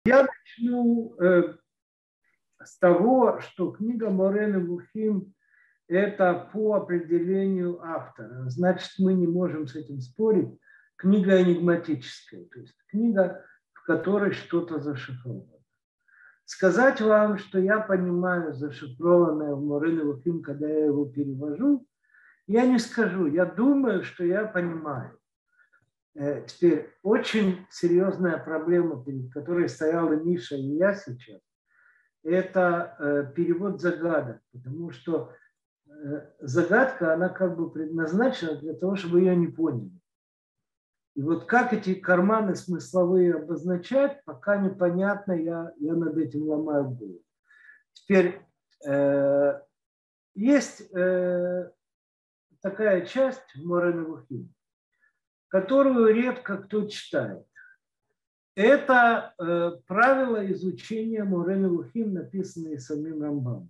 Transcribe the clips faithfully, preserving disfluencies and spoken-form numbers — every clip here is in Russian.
Я начну э, с того, что книга Море Невухим – это по определению автора. Значит, мы не можем с этим спорить. Книга энигматическая, то есть книга, в которой что-то зашифровано. Сказать вам, что я понимаю зашифрованное в Море Невухим, когда я его перевожу, я не скажу. Я думаю, что я понимаю. Теперь очень серьезная проблема, перед которой стояла Миша и я сейчас, это перевод загадок, потому что загадка, она как бы предназначена для того, чтобы ее не поняли. И вот как эти карманы смысловые обозначать, пока непонятно, я, я над этим ломаю голову. Теперь э, есть э, такая часть в Море Невухим, которую редко кто читает. Это э, правила изучения Море Невухим, написанные самим Рамбамом.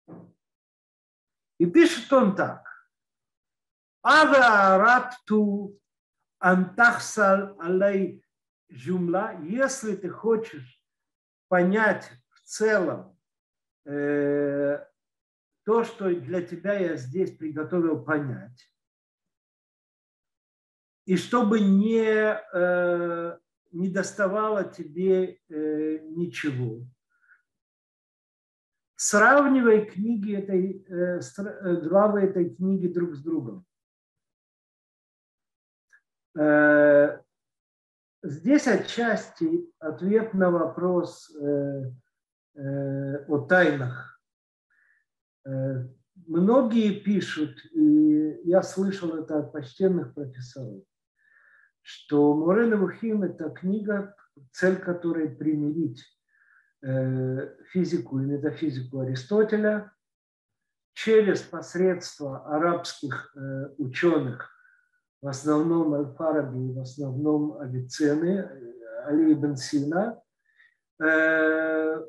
И пишет он так. Ава арапту антахсал алей жумла. Если ты хочешь понять в целом э, то, что для тебя я здесь приготовил понять, и чтобы не, э, не доставало тебе э, ничего, сравнивай книги этой, э, главы этой книги друг с другом. Э, здесь отчасти ответ на вопрос э, э, о тайнах. Э, многие пишут, и я слышал это от почтенных профессоров, что Море Невухим – это книга, цель которой примирить э, физику и метафизику Аристотеля через посредство арабских э, ученых, в основном Аль-Фараби, в основном Авиценны, Али ибн Сина, э,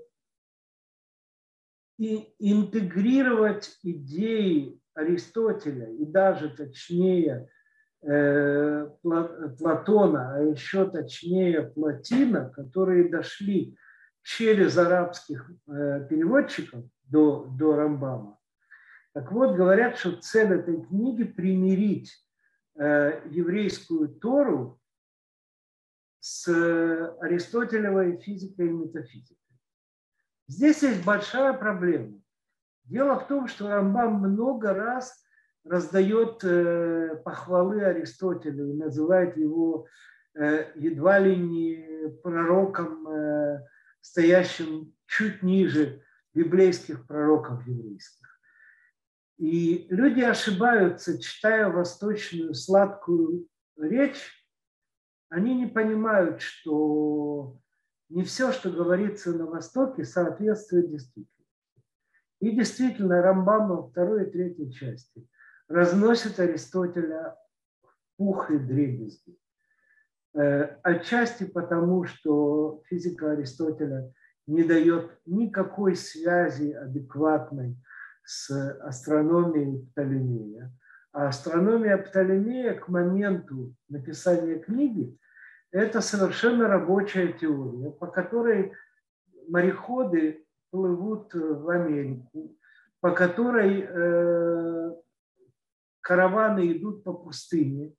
и интегрировать идеи Аристотеля и даже точнее э, Платона, а еще точнее Плотина, которые дошли через арабских э, переводчиков до, до Рамбама. Так вот, говорят, что цель этой книги – примирить еврейскую Тору с аристотелевой физикой и метафизикой. Здесь есть большая проблема. Дело в том, что Рамбам много раз раздает похвалы Аристотелю и называет его едва ли не пророком, стоящим чуть ниже библейских пророков еврейских. И люди ошибаются, читая восточную сладкую речь, они не понимают, что не все, что говорится на Востоке, соответствует действительности. И действительно, Рамбам во второй и третьей части разносит Аристотеля в пух и дребезги. Отчасти потому, что физика Аристотеля не дает никакой связи адекватной с астрономией Птолемея. А астрономия Птолемея к моменту написания книги – это совершенно рабочая теория, по которой мореходы плывут в Америку, по которой э, караваны идут по пустыне.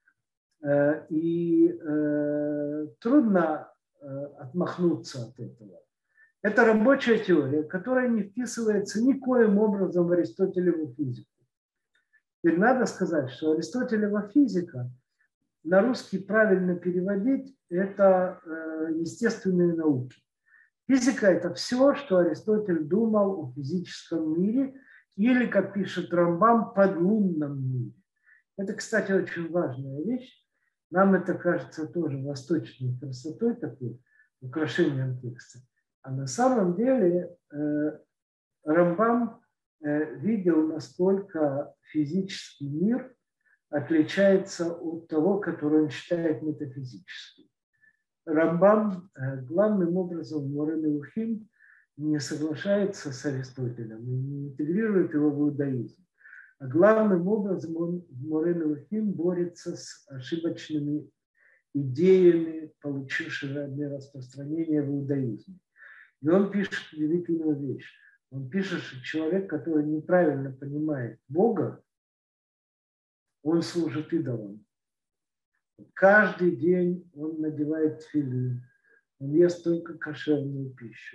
Э, и э, трудно э, отмахнуться от этого. Это рабочая теория, которая не вписывается никоим образом в Аристотелеву физику. Теперь надо сказать, что Аристотелева физика на русский правильно переводить – это естественные науки. Физика – это все, что Аристотель думал о физическом мире или, как пишет Рамбам, подлунном мире. Это, кстати, очень важная вещь. Нам это кажется тоже восточной красотой, такой украшением текста. А на самом деле э, Рамбам э, видел, насколько физический мир отличается от того, который он считает метафизическим. Рамбам э, главным образом в Море Невухим не соглашается с Аристотелем и не интегрирует его в иудаизм. А главным образом он в Море Невухим борется с ошибочными идеями, получившими распространение в иудаизме. И он пишет удивительную вещь. Он пишет, что человек, который неправильно понимает Бога, он служит идолам. Каждый день он надевает тфилин, он ест только кошерную пищу.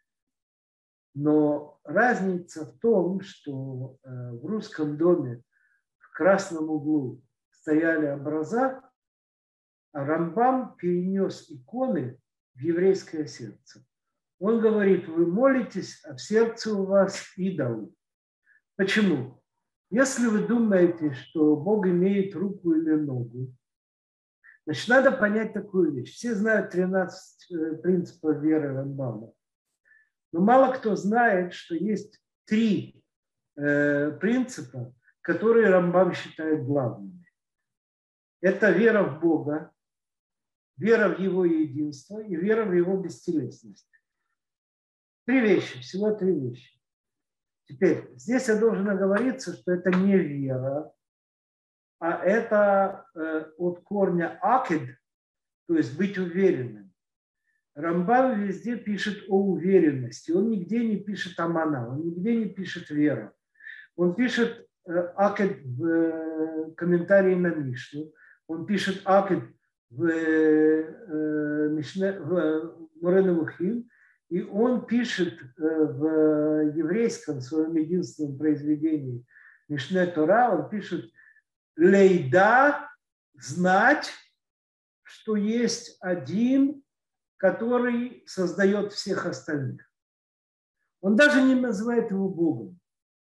Но разница в том, что в русском доме в красном углу стояли образа, а Рамбам перенес иконы в еврейское сердце. Он говорит, вы молитесь, а в сердце у вас идолы. Почему? Если вы думаете, что Бог имеет руку или ногу, значит, надо понять такую вещь. Все знают тринадцать принципов веры Рамбама. Но мало кто знает, что есть три э, принципа, которые Рамбам считает главными. Это вера в Бога, вера в Его единство и вера в Его бестелесность. Три вещи, всего три вещи. Теперь, здесь я должен оговориться, что это не вера, а это э, от корня акид, то есть быть уверенным. Рамбам везде пишет о уверенности. Он нигде не пишет амана, он нигде не пишет вера. Он пишет э, акид в э, комментарии на Мишну, он пишет акид в, э, Мишне, в Море Невухим, и он пишет э, в еврейском своем единственном произведении Мишне Тора, он пишет лейда, знать, что есть один, который создает всех остальных. Он даже не называет его Богом.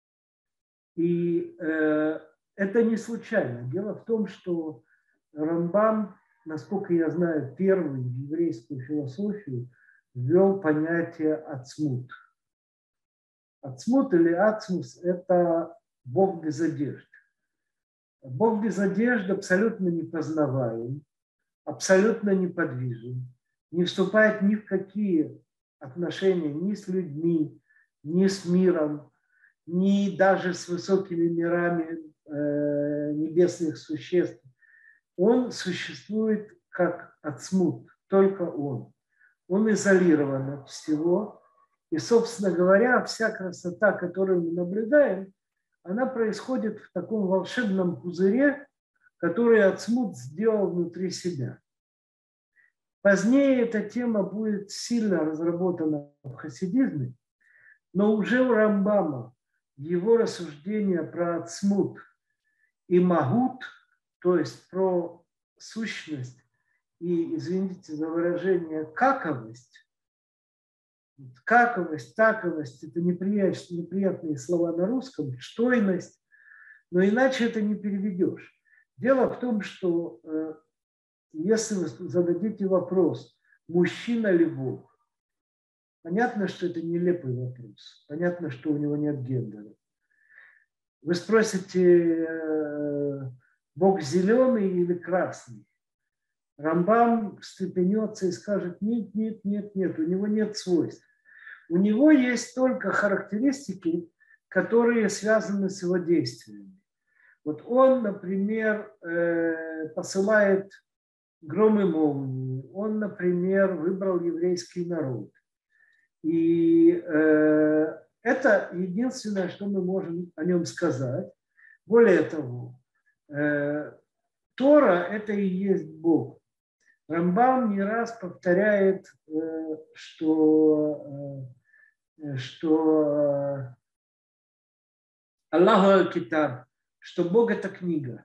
И э, это не случайно. Дело в том, что Рамбам, насколько я знаю, первый в еврейскую философию ввел понятие ацмут. Ацмут или ацмус – это Бог без одежды. Бог без одежды абсолютно непознаваем, абсолютно неподвижен, не вступает ни в какие отношения ни с людьми, ни с миром, ни даже с высокими мирами э, небесных существ. Он существует как ацмут, только он. Он изолирован от всего. И, собственно говоря, вся красота, которую мы наблюдаем, она происходит в таком волшебном пузыре, который ацмут сделал внутри себя. Позднее эта тема будет сильно разработана в хасидизме, но уже у Рамбама его рассуждения про ацмут и магут, то есть про сущность и, извините за выражение, каковость. Каковость, таковость – это неприятные, неприятные слова на русском, штойность, но иначе это не переведешь. Дело в том, что э, если вы зададите вопрос, мужчина ли Бог, понятно, что это нелепый вопрос, понятно, что у него нет гендера. Вы спросите, э, Бог зеленый или красный? Рамбам встрепенется и скажет, нет, нет, нет, нет, у него нет свойств. У него есть только характеристики, которые связаны с его действиями. Вот он, например, посылает гром и молнию. Он, например, выбрал еврейский народ. И это единственное, что мы можем о нем сказать. Более того, Тора – это и есть Бог. Рамбам не раз повторяет, что, что Аллаху аль-Китаб, что Бог – это книга.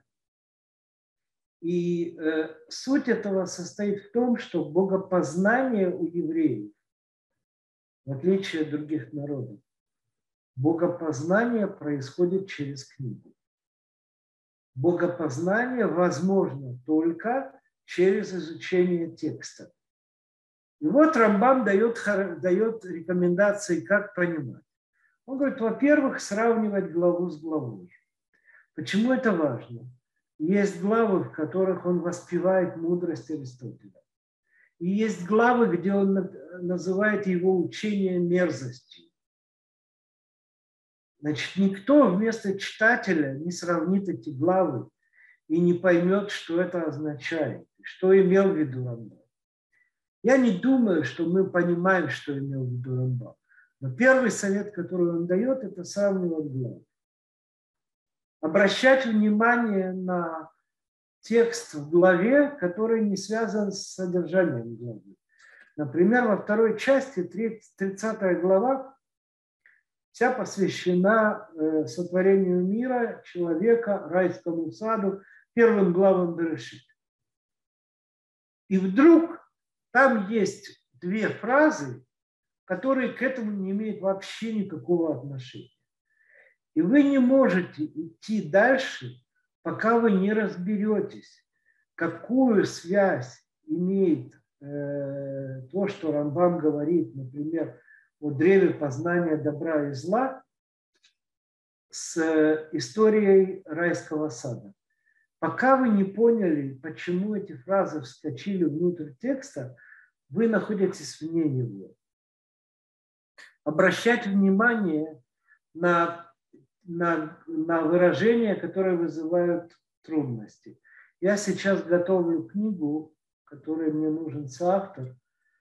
И суть этого состоит в том, что богопознание у евреев, в отличие от других народов, богопознание происходит через книгу. Богопознание возможно только через изучение текста. И вот Рамбам дает, дает рекомендации, как понимать. Он говорит, во-первых, сравнивать главу с главой. Почему это важно? Есть главы, в которых он воспевает мудрость Аристотеля. И есть главы, где он называет его учение мерзостью. Значит, никто вместо читателя не сравнит эти главы и не поймет, что это означает, что имел в виду Рамбам. Я не думаю, что мы понимаем, что имел в виду Рамбам. Но первый совет, который он дает, это самый вот главный. Обращать внимание на текст в главе, который не связан с содержанием главы. Например, во второй части, тридцатая глава, вся посвящена сотворению мира, человека, райскому саду, первым главам Берешит. И вдруг там есть две фразы, которые к этому не имеют вообще никакого отношения. И вы не можете идти дальше, пока вы не разберетесь, какую связь имеет э, то, что Рамбам говорит, например, о древе познания добра и зла, с историей райского сада. Пока вы не поняли, почему эти фразы вскочили внутрь текста, вы находитесь вне него. Обращать внимание на, на, на выражения, которые вызывают трудности. Я сейчас готовлю книгу, которой мне нужен соавтор.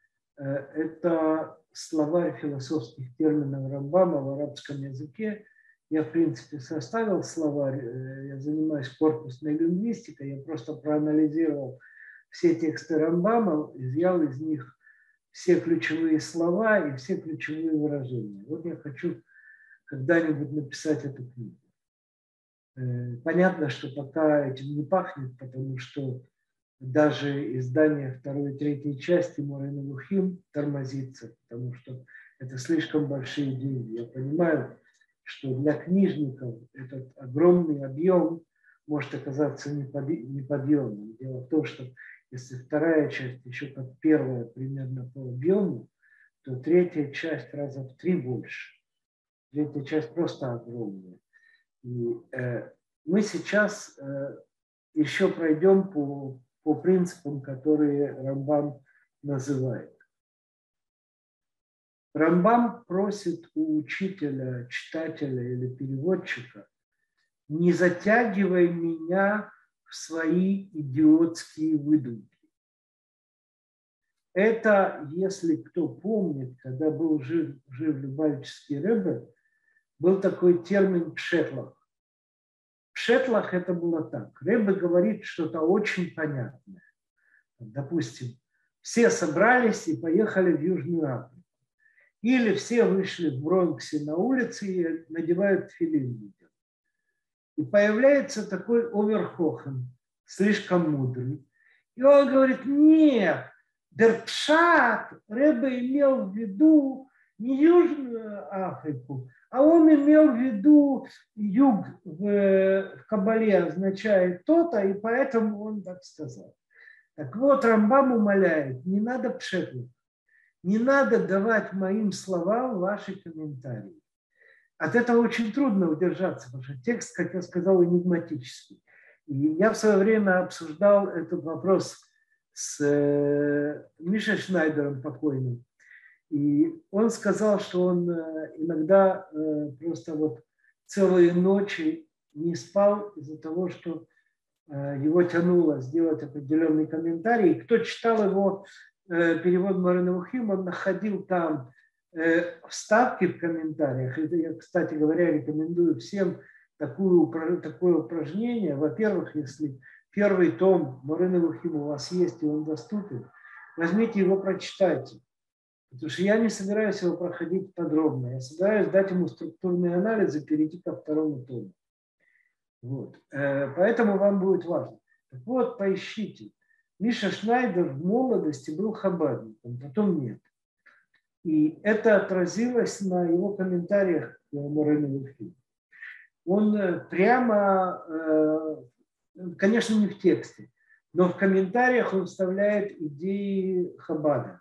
Это словарь философских терминов Рамбама в арабском языке. Я, в принципе, составил словарь, я занимаюсь корпусной лингвистикой, я просто проанализировал все тексты Рамбама, изъял из них все ключевые слова и все ключевые выражения. Вот я хочу когда-нибудь написать эту книгу. Понятно, что пока этим не пахнет, потому что даже издание второй и третьей части Морэ Невухим тормозится, потому что это слишком большие деньги. Я понимаю, что для книжников этот огромный объем может оказаться неподъемным. Дело в том, что если вторая часть еще как первая примерно по объему, то третья часть раза в три больше. Третья часть просто огромная. И э, мы сейчас э, еще пройдем по, по принципам, которые Рамбам называет. Рамбам просит у учителя, читателя или переводчика: не затягивай меня в свои идиотские выдумки. Это, если кто помнит, когда был жив, жив Любавический Ребе, был такой термин пшетлах. Пшетлах это было так. Ребе говорит что-то очень понятное. Допустим, все собрались и поехали в Южную Африку. Или все вышли в Бронксе на улице и надевают тфилин. И появляется такой оверхохен, слишком мудрый. И он говорит: нет, дерпшат Ребе имел в виду не Южную Африку, а он имел в виду юг в, в Кабале означает то-то, и поэтому он так сказал. Так вот, Рамбам умоляет: не надо пшетлить. Не надо давать моим словам ваши комментарии. От этого очень трудно удержаться, потому что текст, как я сказал, энигматический. И я в свое время обсуждал этот вопрос с Мишей Шнайдером покойным. И он сказал, что он иногда просто вот целые ночи не спал из-за того, что его тянуло сделать определенный комментарий. И кто читал его перевод Морэ Невухим, он находил там вставки в комментариях. Это я, кстати говоря, рекомендую всем такую, такое упражнение. Во-первых, если первый том Морэ Невухим у вас есть и он доступен, возьмите его, прочитайте. Потому что я не собираюсь его проходить подробно. Я собираюсь дать ему структурные анализы, перейти ко второму тому. Вот. Поэтому вам будет важно. Так вот, поищите. Миша Шнайдер в молодости был хабадником, потом нет. И это отразилось на его комментариях к Морэ Невухим. Он прямо, конечно, не в тексте, но в комментариях он вставляет идеи Хабада.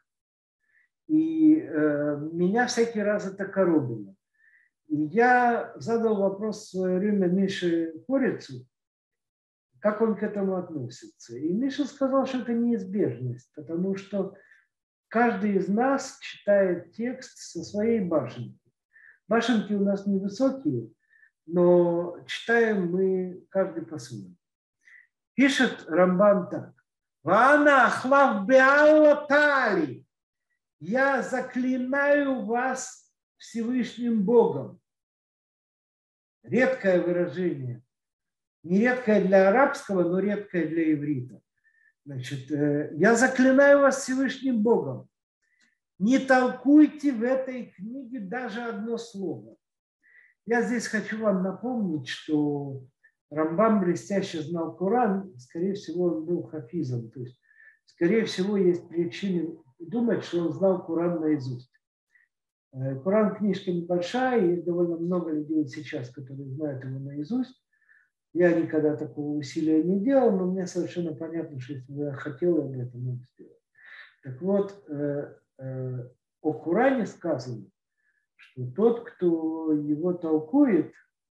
И меня всякий раз это коробило. И я задал вопрос в свое время Мише Корицу, как он к этому относится. И Миша сказал, что это неизбежность, потому что каждый из нас читает текст со своей башенки. Башенки у нас невысокие, но читаем мы каждый по-своему. Пишет Рамбам так. Вана ахлав беалатали. Я заклинаю вас Всевышним Богом. Редкое выражение. Не редкое для арабского, но редкое для иврита. Значит, я заклинаю вас Всевышним Богом. Не толкуйте в этой книге даже одно слово. Я здесь хочу вам напомнить, что Рамбам блестяще знал Коран, скорее всего, он был хафизом. То есть, скорее всего, есть причины думать, что он знал Коран наизусть. Коран книжка небольшая, есть довольно много людей сейчас, которые знают его наизусть. Я никогда такого усилия не делал, но мне совершенно понятно, что если бы я хотел, я бы это мог сделать. Так вот, э, э, о Коране сказано, что тот, кто его толкует,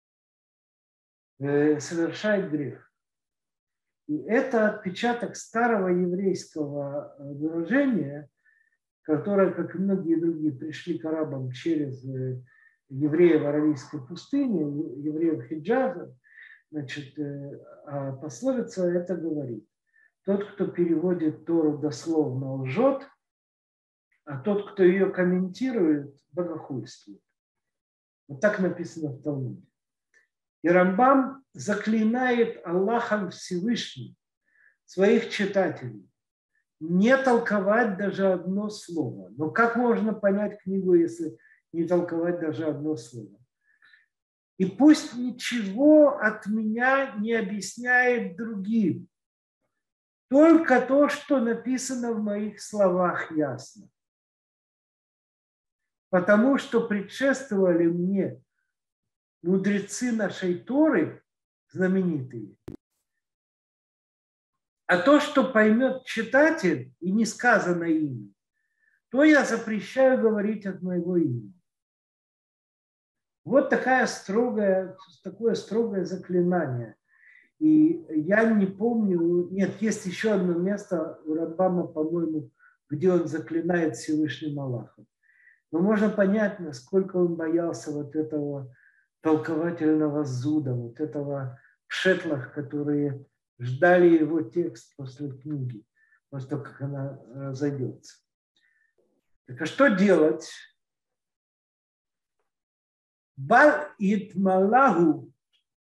э, совершает грех. И это отпечаток старого еврейского выражения, которое, как и многие другие, пришли к арабам через евреев аравийской пустыни, евреев Хиджаза. Значит, а пословица это говорит: тот, кто переводит Тору дословно, лжет, а тот, кто ее комментирует, богохульствует. Вот так написано в Талмуде. И Рамбам заклинает Аллахом Всевышним своих читателей не толковать даже одно слово. Но как можно понять книгу, если не толковать даже одно слово? И пусть ничего от меня не объясняет другим. Только то, что написано в моих словах, ясно. Потому что предшествовали мне мудрецы нашей Торы, знаменитые. А то, что поймет читатель и не сказано им, то я запрещаю говорить от моего имени. Вот такая строгая, такое строгое заклинание. И я не помню, нет, есть еще одно место у Рамбама, по-моему, где он заклинает Всевышним Аллахом. Но можно понять, насколько он боялся вот этого толковательного зуда, вот этого пшетлах, которые ждали его текст после книги, после того, как она разойдется. Так а что делать? Бал итмалаху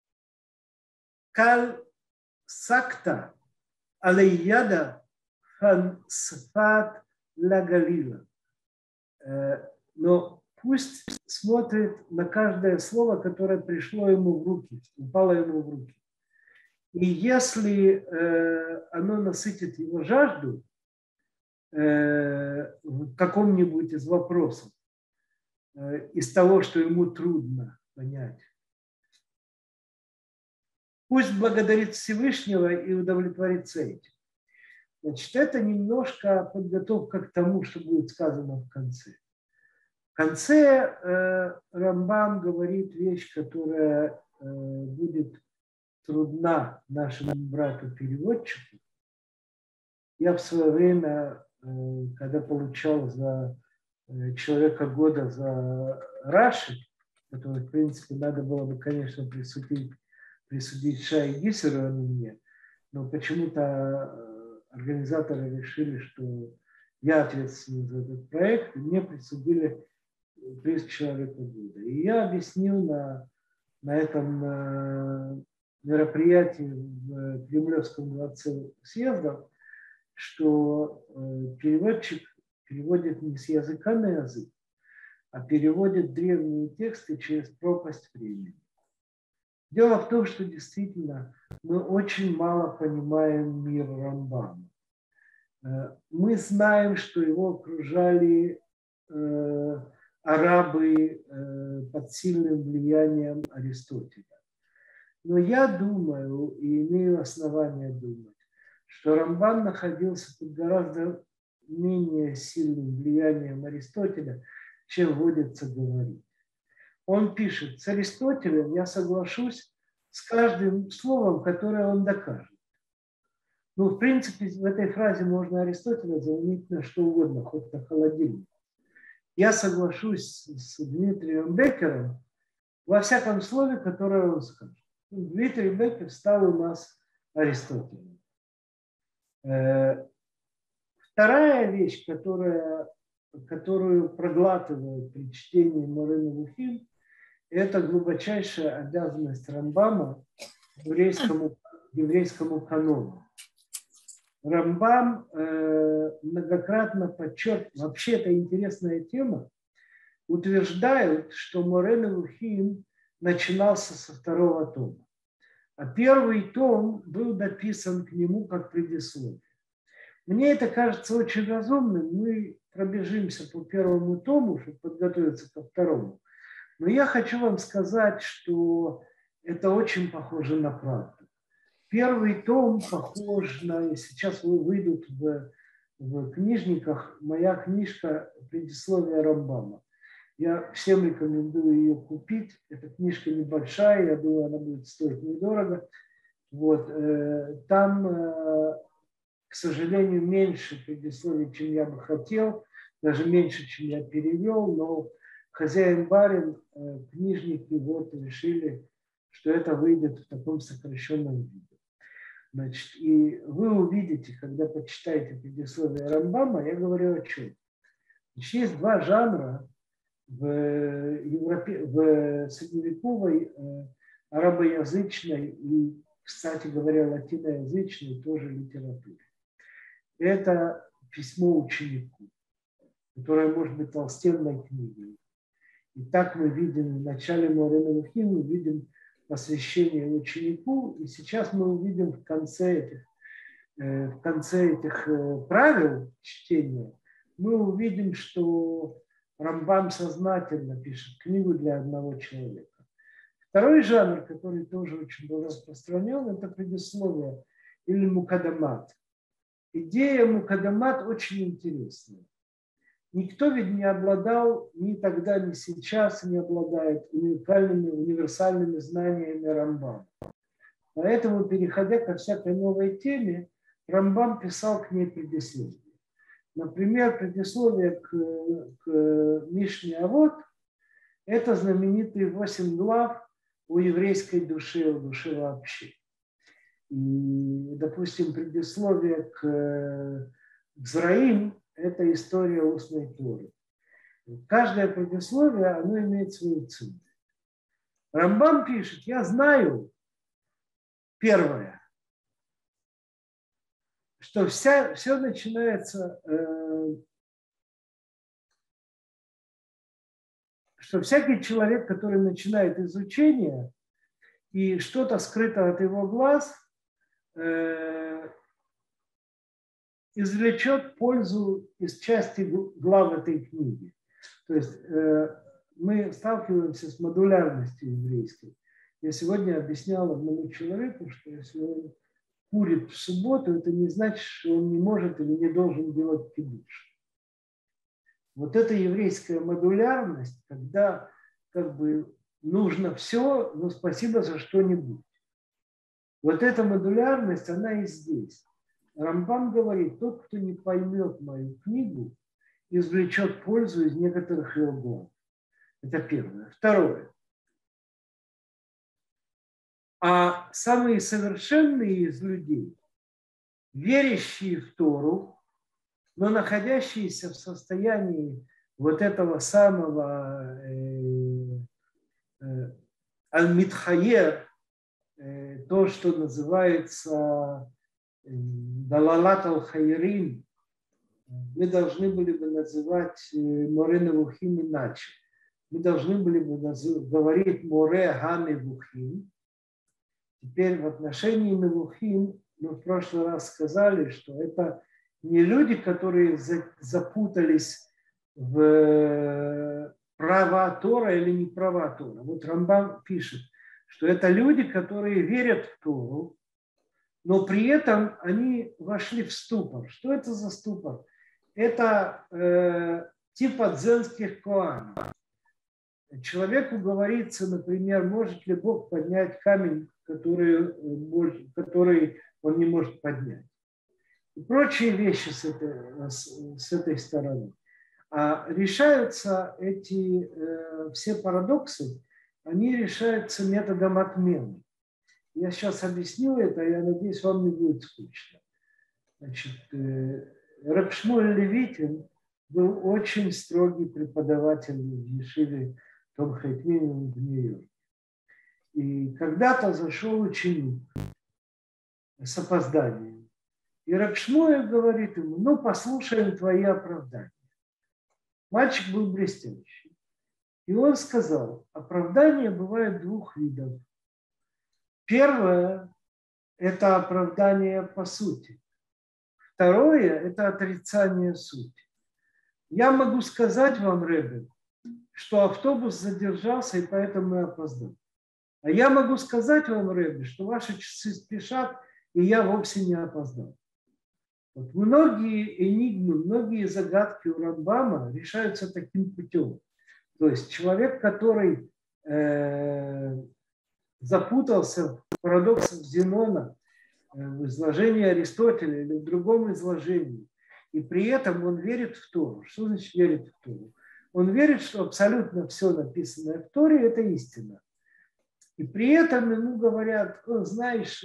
кал сакта алейяда хан сфат лагалила. Но пусть смотрит на каждое слово, которое пришло ему в руки, упало ему в руки. И если оно насытит его жажду в каком-нибудь из вопросов, из того, что ему трудно понять, пусть благодарит Всевышнего и удовлетворится этим. Значит, это немножко подготовка к тому, что будет сказано в конце. В конце э, Рамбам говорит вещь, которая э, будет трудна нашему брату-переводчику. Я в свое время, э, когда получал за э, человека года за Раши, который, в принципе, надо было бы, конечно, присудить, присудить Шай Гисеру, а не мне, но почему-то организаторы решили, что я ответственен за этот проект, и мне присудили приз человека года. И я объяснил на, на этом мероприятии в Кремлевском дворце съездов, что переводчик переводит не с языка на язык, а переводит древние тексты через пропасть времени. Дело в том, что действительно мы очень мало понимаем мир Рамбама. Мы знаем, что его окружали э, арабы э, под сильным влиянием Аристотеля. Но я думаю, и имею основания думать, что Рамбам находился под гораздо менее сильным влиянием Аристотеля, чем водится говорить. Он пишет: с Аристотелем я соглашусь с каждым словом, которое он докажет. Ну, в принципе, в этой фразе можно Аристотеля заменить на что угодно, хоть на холодильник. Я соглашусь с Дмитрием Беккером во всяком слове, которое он скажет. Дмитрий Беккер стал у нас Аристотелем. вторая вещь, которая, которую проглатывают при чтении Море Невухим, это глубочайшая обязанность Рамбама еврейскому, еврейскому канону. Рамбам э, многократно подчеркивает, вообще это интересная тема, утверждают, что Море Невухим начинался со второго тома. А первый том был дописан к нему как предисловие. Мне это кажется очень разумным. Мы пробежимся по первому тому, чтобы подготовиться ко второму. Но я хочу вам сказать, что это очень похоже на правду. Первый том похож на... Сейчас выйдут в, в книжниках моя книжка «Предисловие Рамбама». Я всем рекомендую ее купить. Эта книжка небольшая, я думаю, она будет стоить недорого. Вот. Там, к сожалению, меньше предисловий, чем я бы хотел, даже меньше, чем я перевел, но хозяин барин, книжники вот решили, что это выйдет в таком сокращенном виде. Значит, и вы увидите, когда почитаете предисловие Рамбама, я говорю о чем. Значит, есть два жанра в, Европе, в средневековой э, арабоязычной и, кстати говоря, латиноязычной тоже литературе. Это письмо ученику, которое может быть толстенной книгой. И так мы видим в начале Море Невухим, мы видим посвящение ученику, и сейчас мы увидим в конце этих, э, в конце этих э, правил чтения, мы увидим, что Рамбам сознательно пишет книгу для одного человека. Второй жанр, который тоже очень был распространен, это предисловие или мукадамат. Идея мукадамат очень интересная. Никто ведь не обладал ни тогда, ни сейчас не обладает уникальными, универсальными знаниями Рамбама. Поэтому, переходя ко всякой новой теме, Рамбам писал к ней предисловие. Например, предисловие к, к Мишне Авот – это знаменитые восемь глав о еврейской душе, о душе вообще. И, допустим, предисловие к, к Зраим – это история устной Торы. Каждое предисловие, оно имеет свою цену. Рамбам пишет, я знаю, первое, что вся, все начинается, э, что всякий человек, который начинает изучение, и что-то скрыто от его глаз, э, извлечет пользу из части глав этой книги. То есть э, мы сталкиваемся с модулярностью еврейской. Я сегодня объяснял одному человеку, что если он курит в субботу, это не значит, что он не может или не должен делать кидуш. Вот это еврейская модулярность, когда как бы нужно все, но спасибо за что-нибудь. Вот эта модулярность, она и здесь. Рамбам говорит, тот, кто не поймет мою книгу, извлечет пользу из некоторых ее глав. Это первое. Второе. А самые совершенные из людей, верящие в Тору, но находящиеся в состоянии вот этого самого э, э, аль-митхаер, э, то, что называется э, далалат аль-хайрин, мы должны были бы называть э, Море Невухим иначе. Мы должны были бы назв- говорить Море ха-Невухим. Теперь в отношении Невухим мы в прошлый раз сказали, что это не люди, которые запутались в права Тора или не права Тора. Вот Рамбам пишет, что это люди, которые верят в Тору, но при этом они вошли в ступор. Что это за ступор? Это э, типа дзенских коанов. Человеку говорится, например, может ли Бог поднять камень, который, который он не может поднять. И прочие вещи с этой, с, с этой стороны. А решаются эти э, все парадоксы, они решаются методом отмены. Я сейчас объясню это, я надеюсь, вам не будет скучно. Значит, э, Рав Шмуэль Левитин был очень строгий преподаватель в Ешиве Том Хейт Минимум в Нью-Йорке. И когда-то зашел ученик с опозданием. И Рав Шмуэль говорит ему: ну, послушаем твои оправдания. Мальчик был блестящий. И он сказал: оправдания бывают двух видов. Первое – это оправдание по сути. Второе – это отрицание сути. Я могу сказать вам, Ребе, что автобус задержался, и поэтому я опоздал. А я могу сказать вам, Ребе, что ваши часы спешат, и я вовсе не опоздал. Вот многие энигмы, многие загадки у Рамбама решаются таким путем. То есть человек, который э, запутался в парадоксах Зенона, э, в изложении Аристотеля или в другом изложении, и при этом он верит в Тору. Что значит верит в Тору? Он верит, что абсолютно все написанное в Торе – это истина. И при этом ему говорят: знаешь,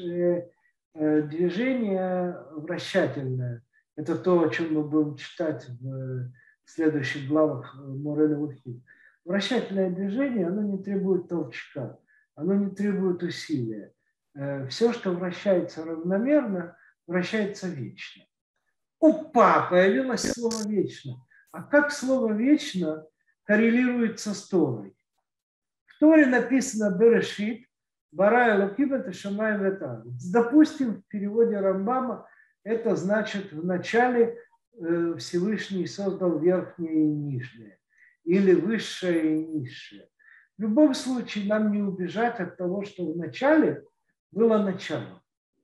движение вращательное – это то, о чем мы будем читать в следующих главах Морэ Невухим. Вращательное движение, оно не требует толчка, оно не требует усилия. Все, что вращается равномерно, вращается вечно. Опа, появилось слово «вечно». А как слово «вечно» коррелируется с Торой? В Торе написано «Берешит», «Бара Элоким это шамаим вета». Допустим, в переводе Рамбама это значит «в начале Всевышний создал верхнее и нижнее», или «высшее и низшее». В любом случае нам не убежать от того, что в начале было начало.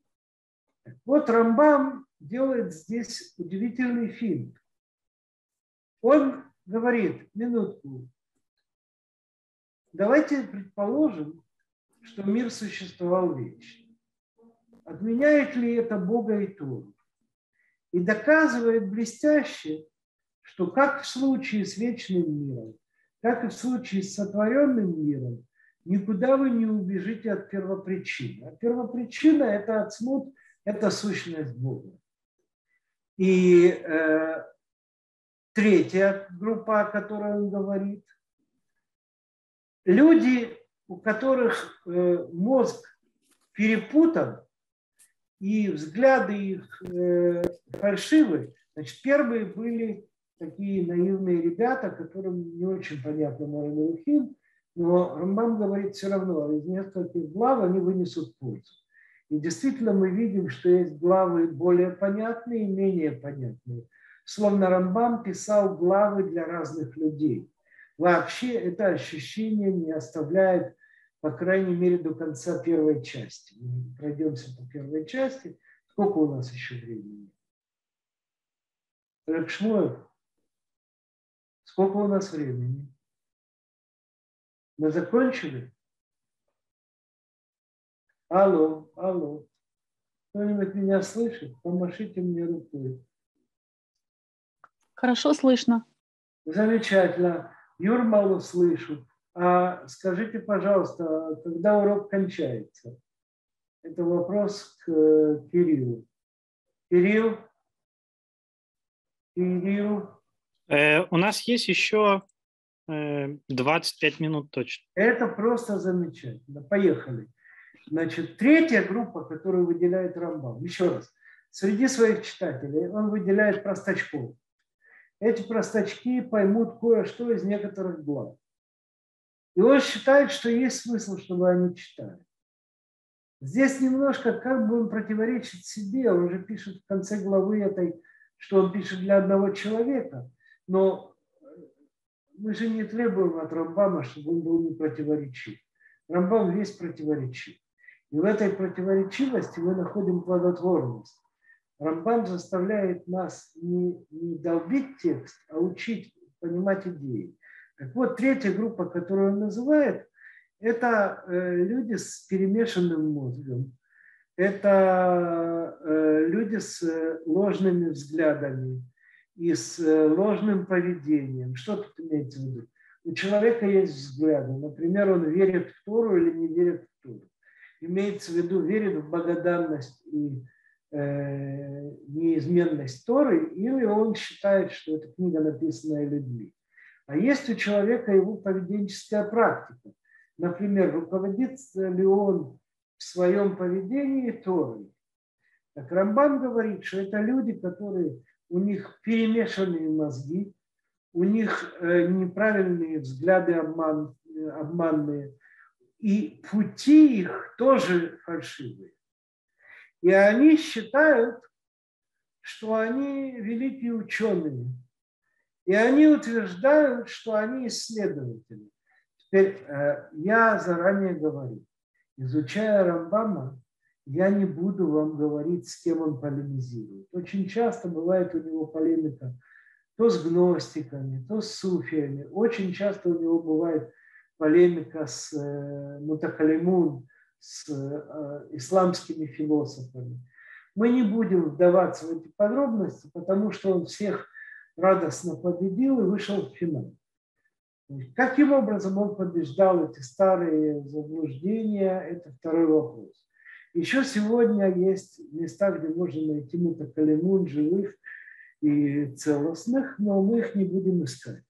Вот Рамбам делает здесь удивительный финт. Он говорит: минутку, давайте предположим, что мир существовал вечно. Отменяет ли это Бога и Тору? И доказывает блестяще, что как в случае с вечным миром, так и в случае с сотворенным миром, никуда вы не убежите от первопричины. А первопричина – это ацмут, это сущность Бога. И э, третья группа, о которой он говорит, люди, у которых э, мозг перепутан и взгляды их э, фальшивы. Значит, первые были такие наивные ребята, которым не очень понятно Морэ Невухим, но Рамбам говорит все равно, из нескольких глав они вынесут пользу. И действительно мы видим, что есть главы более понятные и менее понятные. Словно Рамбам писал главы для разных людей. Вообще это ощущение не оставляет, по крайней мере, до конца первой части. Мы пройдемся по первой части. Сколько у нас еще времени? Рав Шмуэль, сколько у нас времени? Мы закончили? Алло, алло. Кто-нибудь меня слышит? Помашите мне рукой. Хорошо слышно. Замечательно. Юрмалу слышу. А скажите, пожалуйста, когда урок кончается? Это вопрос к Кириллу. Кирилл? Кирилл? Э, у нас есть еще э, двадцать пять минут точно. Это просто замечательно. Поехали. Значит, третья группа, которую выделяет Рамбам. Еще раз. Среди своих читателей он выделяет простачков. Эти простачки поймут кое-что из некоторых глав. И он считает, что есть смысл, чтобы они читали. Здесь немножко как бы он противоречит себе. Он же пишет в конце главы этой, что он пишет для одного человека. Но мы же не требуем от Рамбама, чтобы он был не противоречив. Рамбам весь противоречив. И в этой противоречивости мы находим плодотворность. Рамбам заставляет нас не, не долбить текст, а учить понимать идеи. Так вот, третья группа, которую он называет, это э, люди с перемешанным мозгом. Это э, люди с ложными взглядами и с э, ложным поведением. Что тут имеется в виду? У человека есть взгляды. Например, он верит в Тору или не верит в Тору. Имеется в виду, верит в богоданность и неизменность Торы, или он считает, что эта книга написана людьми. А есть у человека его поведенческая практика. Например, руководит ли он в своем поведении Торой. Так Рамбам говорит, что это люди, которые, у них перемешанные мозги, у них неправильные взгляды обман, обманные, и пути их тоже фальшивые. И они считают, что они великие ученые. И они утверждают, что они исследователи. Теперь я заранее говорю, изучая Рамбама, я не буду вам говорить, с кем он полемизирует. Очень часто бывает у него полемика то с гностиками, то с суфиями. Очень часто у него бывает полемика с Мутакалимун, с исламскими философами. Мы не будем вдаваться в эти подробности, потому что он всех радостно победил и вышел в финал. Каким образом он побеждал эти старые заблуждения, это второй вопрос. Еще сегодня есть места, где можно найти Мутакалимун живых и целостных, но мы их не будем искать.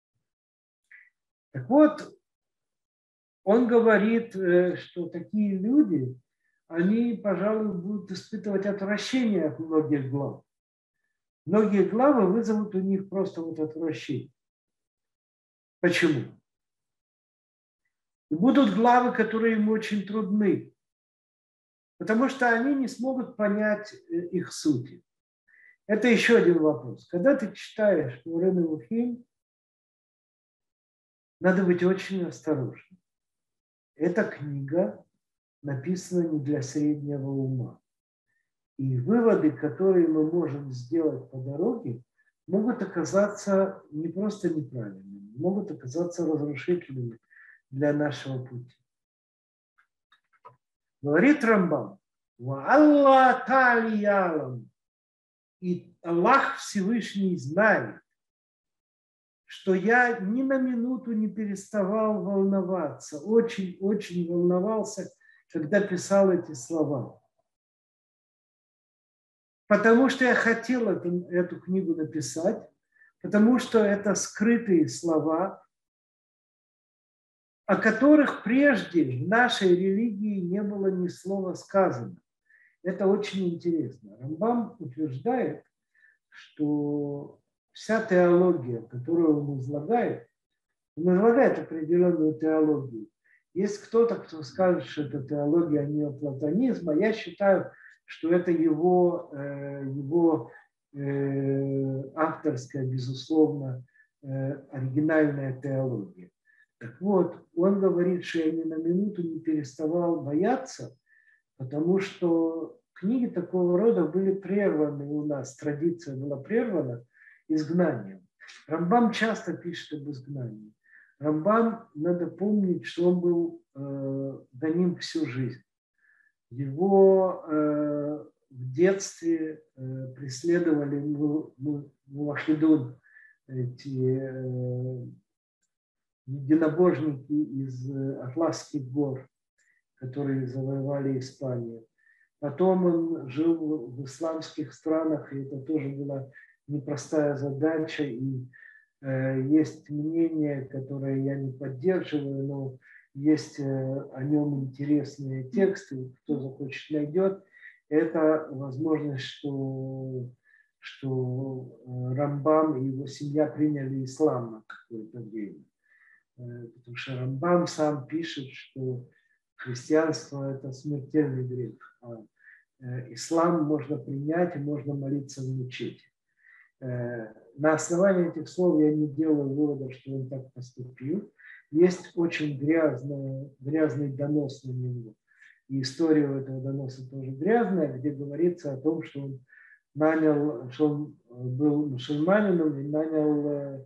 Так вот, он говорит, что такие люди, они, пожалуй, будут испытывать отвращение от многих глав. Многие главы вызовут у них просто вот отвращение. Почему? И будут главы, которые им очень трудны, потому что они не смогут понять их сути. Это еще один вопрос. Когда ты читаешь Морeh Nevuchim, надо быть очень осторожным. Эта книга написана не для среднего ума. И выводы, которые мы можем сделать по дороге, могут оказаться не просто неправильными, могут оказаться разрушительными для нашего пути. Говорит Рамбам, «Аллах та'али ялам», и Аллах Всевышний знает, что я ни на минуту не переставал волноваться, очень-очень волновался, когда писал эти слова. Потому что я хотел эту, эту книгу написать, потому что это скрытые слова, о которых прежде в нашей религии не было ни слова сказано. Это очень интересно. Рамбам утверждает, что вся теология, которую он излагает, он излагает определенную теологию. Есть кто-то, кто скажет, что это теология неоплатонизма. Я считаю, что это его, его авторская, безусловно, оригинальная теология. Так вот, он говорит, что я ни на минуту не переставал бояться, потому что книги такого рода были прерваны у нас, традиция была прервана изгнанием. Рамбам часто пишет об изгнании. Рамбам, надо помнить, что он был э, гоним всю жизнь. Его э, в детстве э, преследовали мувахидун, эти э, единобожники из Атласских гор, которые завоевали Испанию. Потом он жил в исламских странах, и это тоже была непростая задача. И э, есть мнение, которое я не поддерживаю, но есть э, о нем интересные тексты, кто захочет, найдет. Это возможность, что, что Рамбам и его семья приняли ислам на какое-то время. Э, потому что Рамбам сам пишет, что христианство – это смертельный грех, а ислам можно принять и можно молиться в мечети. На основании этих слов я не делаю вывода, что он так поступил. Есть очень грязный, грязный донос на него. И история этого доноса тоже грязная, где говорится о том, что он нанял, что он был мусульманином и нанял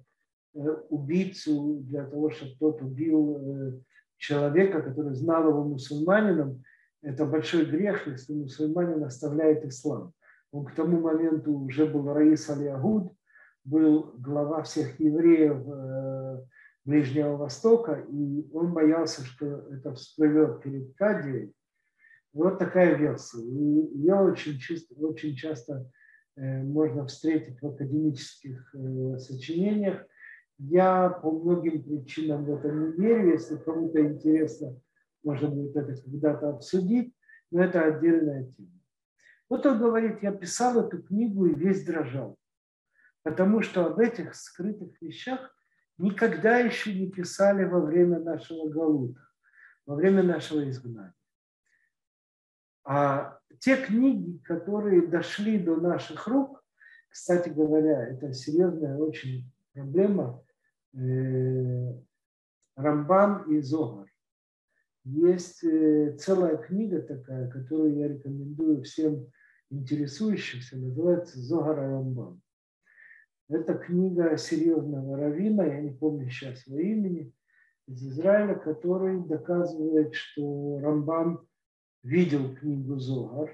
убийцу для того, чтобы тот убил человека, который знал его мусульманином. Это большой грех, если мусульманин оставляет ислам. Он к тому моменту уже был Раис аль-Ягуд, был глава всех евреев Ближнего Востока, и он боялся, что это всплывет перед Кадией. Вот такая версия. И ее очень, чисто, очень часто э, можно встретить в академических э, сочинениях. Я по многим причинам в это не верю. Если кому-то интересно, можно будет это когда-то обсудить, но это отдельная тема. Вот он говорит, я писал эту книгу и весь дрожал, потому что об этих скрытых вещах никогда еще не писали во время нашего галута, во время нашего изгнания. А те книги, которые дошли до наших рук, кстати говоря, это серьезная очень проблема, Рамбам и Зогар. Есть целая книга такая, которую я рекомендую всем интересующимся, называется «Зогар Рамбам». Это книга серьезного раввина, я не помню сейчас его имени, из Израиля, который доказывает, что Рамбам видел книгу Зогар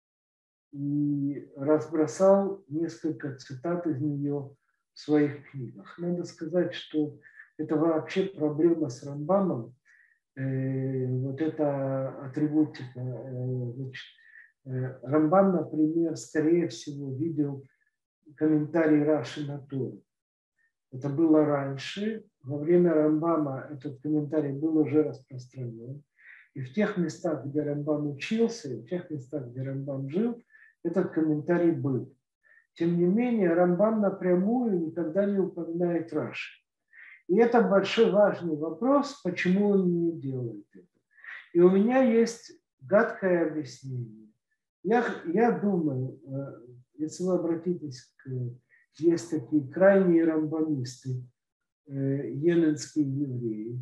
и разбросал несколько цитат из нее в своих книгах. Надо сказать, что это вообще проблема с Рамбамом. Э, вот эта атрибутика. Э, значит, э, Рамбам, например, скорее всего, видел комментарий Раши на Тору. Это было раньше. Во время Рамбама этот комментарий был уже распространен. И в тех местах, где Рамбам учился, и в тех местах, где Рамбам жил, этот комментарий был. Тем не менее, Рамбам напрямую никогда не упоминает Раши. И это большой важный вопрос, почему он не делает это. И у меня есть гадкое объяснение. Я, я думаю, если вы обратитесь к... Есть такие крайние рамбамисты, йеменские евреи.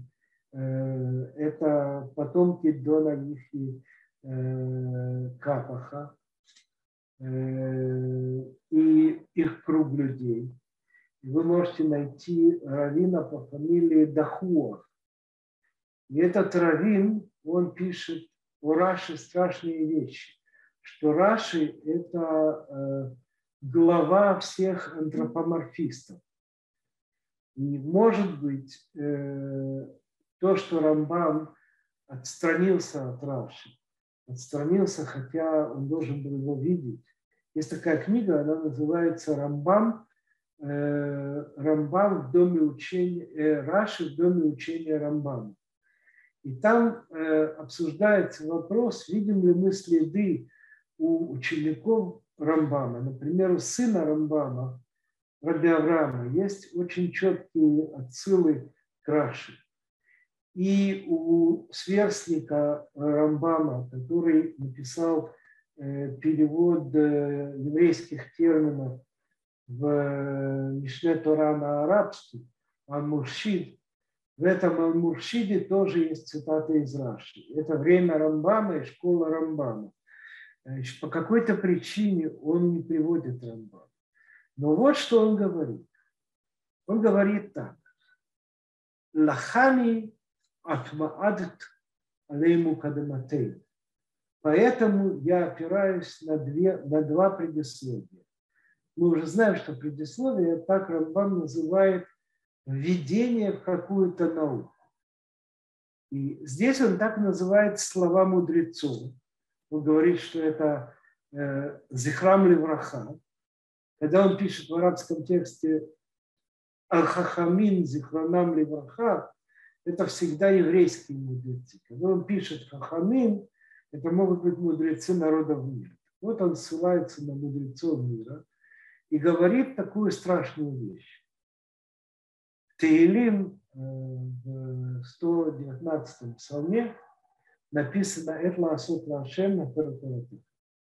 Это потомки Дона Лихи Капаха и их круг людей. Вы можете найти раввина по фамилии Дахуа. И этот раввин, он пишет о Раши страшные вещи, что Раши – это глава всех антропоморфистов. И может быть, то, что Рамбам отстранился от Раши, отстранился, хотя он должен был его видеть. Есть такая книга, она называется «Рамбам», Рамбам в доме учения, Раши в доме учения Рамбама. И там обсуждается вопрос, видим ли мы следы у учеников Рамбама. Например, у сына Рамбама, Раби Авраама, есть очень четкие отсылы к Раши. И у сверстника Рамбама, который написал перевод еврейских терминов в Мишне Тора на арабский, Аль-Муршид, в этом Аль-Муршиде тоже есть цитаты из Раши. Это время Рамбама и школа Рамбама. По какой-то причине он не приводит Рамбама. Но вот что он говорит. Он говорит так. Лахани атмаадт алейму кадаматей. Поэтому я опираюсь на, две, на два предисловия. Мы уже знаем, что предисловие, так Рамбам называет введение в какую-то науку. И здесь он так называет слова мудрецов. Он говорит, что это э, зихрам левраха. Когда он пишет в арабском тексте аль-хахамин зихранам левраха, это всегда еврейские мудрецы. Когда он пишет хахамин, это могут быть мудрецы народов мира. Вот он ссылается на мудрецов мира и говорит такую страшную вещь. В Теилим, в сто девятнадцатом псалме, написано «Этла асот лашем на ператаратых».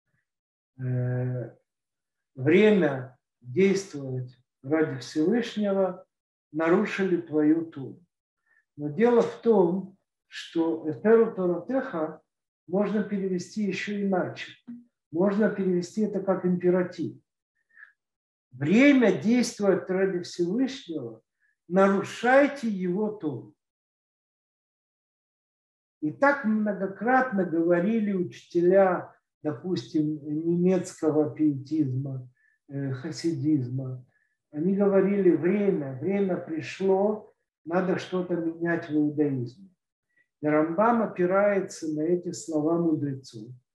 Время действовать ради Всевышнего нарушили твою Тору. Но дело в том, что «Этеру Торатеха» можно перевести еще иначе. Можно перевести это как императив. Время действовать ради Всевышнего, нарушайте его Тору. И так многократно говорили учителя, допустим, немецкого пиетизма, э, хасидизма. Они говорили, время, время пришло, надо что-то менять в иудаизме. И Рамбам опирается на эти слова мудрецов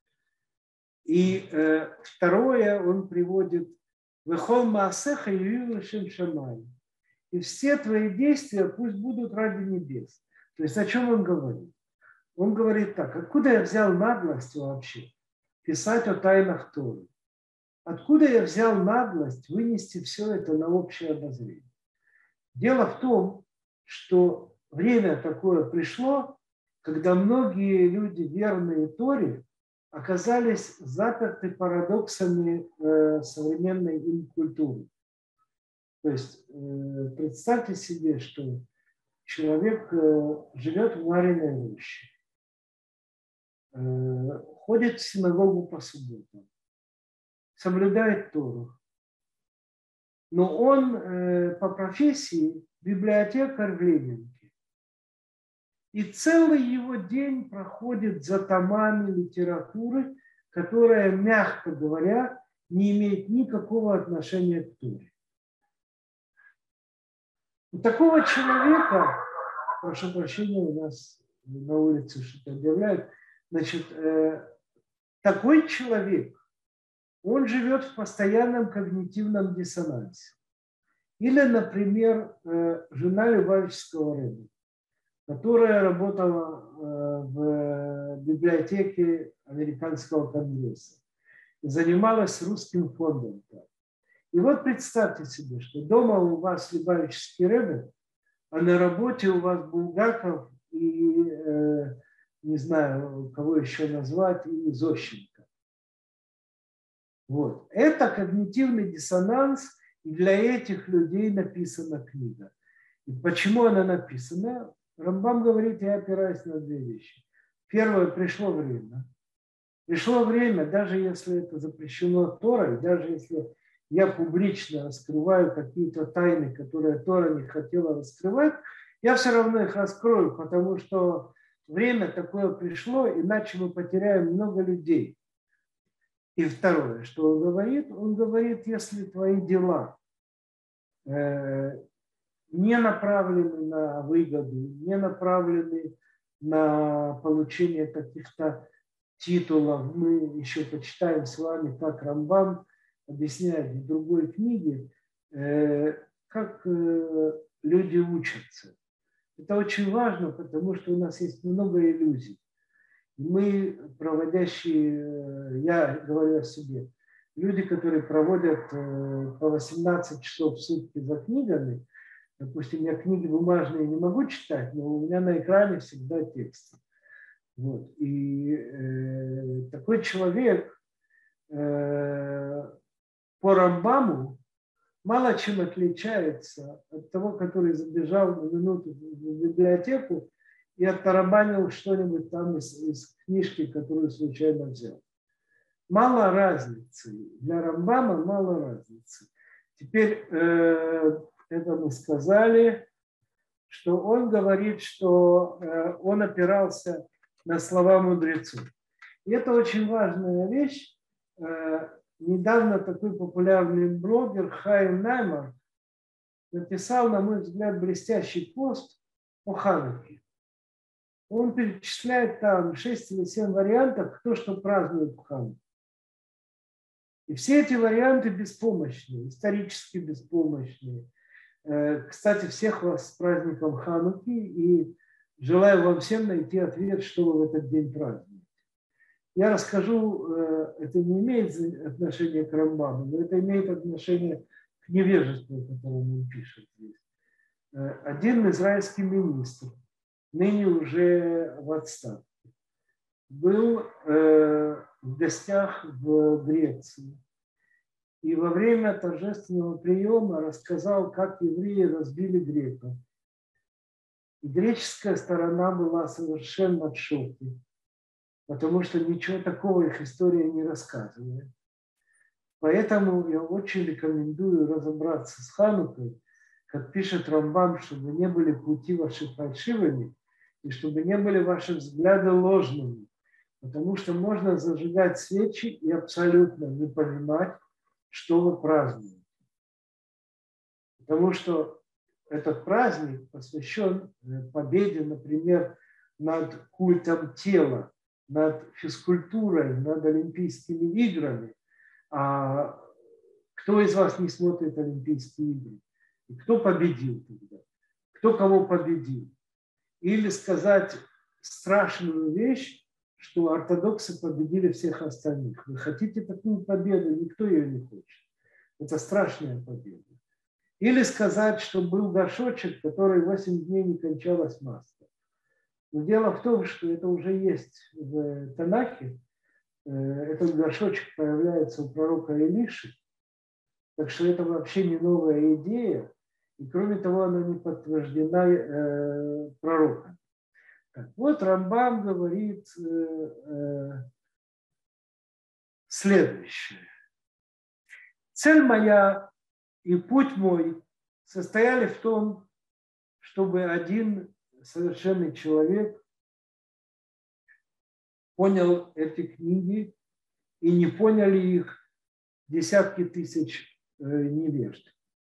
И э, второе, он приводит «Вехол маасеха явил лешем шамай». И все твои действия пусть будут ради небес. То есть о чем он говорит? Он говорит так: откуда я взял наглость вообще писать о тайнах Торы? Откуда я взял наглость вынести все это на общее обозрение? Дело в том, что время такое пришло, когда многие люди, верные Торе, оказались заперты парадоксами э, современной им культуры. То есть э, представьте себе, что человек э, живет в Мариной роще, э, ходит в синагогу по субботам, соблюдает Тору, но он э, по профессии библиотекарь в Ленинке. И целый его день проходит за томами литературы, которая, мягко говоря, не имеет никакого отношения к Торе. У такого человека, прошу прощения, у нас на улице что-то объявляют, значит, э, такой человек, он живет в постоянном когнитивном диссонансе. Или, например, э, жена Любавического рэба, которая работала в библиотеке Американского конгресса и занималась русским фондом. И вот представьте себе, что дома у вас Любавический рэбе, а на работе у вас Булгаков и, не знаю, кого еще назвать, и Зощенко. Вот. Это когнитивный диссонанс, и для этих людей написана книга. И почему она написана? Рамбам говорит, я опираюсь на две вещи. Первое, пришло время. Пришло время, даже если это запрещено Торой, даже если я публично раскрываю какие-то тайны, которые Тора не хотела раскрывать, я все равно их раскрою, потому что время такое пришло, иначе мы потеряем много людей. И второе, что он говорит, он говорит, если твои дела э, не направлены на выгоду, не направлены на получение каких-то титулов. Мы еще почитаем с вами, как Рамбам объясняет в другой книге, как люди учатся. Это очень важно, потому что у нас есть много иллюзий. Мы, проводящие, я говорю о себе, люди, которые проводят по восемнадцать часов в сутки за книгами, допустим, я книги бумажные не могу читать, но у меня на экране всегда текст. Вот. И э, такой человек э, по Рамбаму мало чем отличается от того, который забежал на минуту в библиотеку и оттарабанил что-нибудь там из, из книжки, которую случайно взял. Мало разницы. Для Рамбама мало разницы. Теперь э, это мы сказали, что он говорит, что э, он опирался на слова мудрецов. И это очень важная вещь. Э, недавно такой популярный блогер Хаим Наймар написал, на мой взгляд, блестящий пост о Хануке. Он перечисляет там шесть или семь вариантов, кто что празднует в Хануку. И все эти варианты беспомощные, исторически беспомощные. Кстати, всех вас с праздником Хануки и желаю вам всем найти ответ, что вы в этот день празднуете. Я расскажу, это не имеет отношения к Рамбаму, но это имеет отношение к невежеству, о котором он пишет здесь. Один израильский министр, ныне уже в отставке, был в гостях в Греции. И во время торжественного приема рассказал, как евреи разбили греков. И греческая сторона была совершенно в шоке, потому что ничего такого их история не рассказывает. Поэтому я очень рекомендую разобраться с Ханукой, как пишет Рамбам, чтобы не были пути ваши фальшивыми и чтобы не были ваши взгляды ложными. Потому что можно зажигать свечи и абсолютно не понимать, что вы празднуете. Потому что этот праздник посвящен победе, например, над культом тела, над физкультурой, над Олимпийскими играми. А кто из вас не смотрит Олимпийские игры? И кто победил тогда? Кто кого победил? Или сказать страшную вещь, что ортодоксы победили всех остальных. Вы хотите такую победу? Никто ее не хочет. Это страшная победа. Или сказать, что был горшочек, который восемь дней не кончалось масло. Но дело в том, что это уже есть в Танахе. Этот горшочек появляется у пророка Илиши. Так что это вообще не новая идея. И кроме того, она не подтверждена э, пророком. Так, вот Рамбам говорит э, э, следующее. Цель моя и путь мой состояли в том, чтобы один совершенный человек понял эти книги, и не поняли их десятки тысяч э, невежд.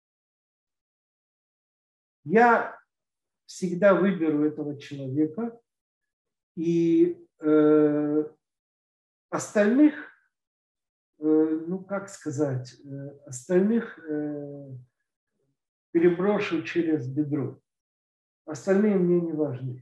Я всегда выберу этого человека, и э, остальных, э, ну как сказать, э, остальных э, переброшу через бедро. Остальные мне не важны.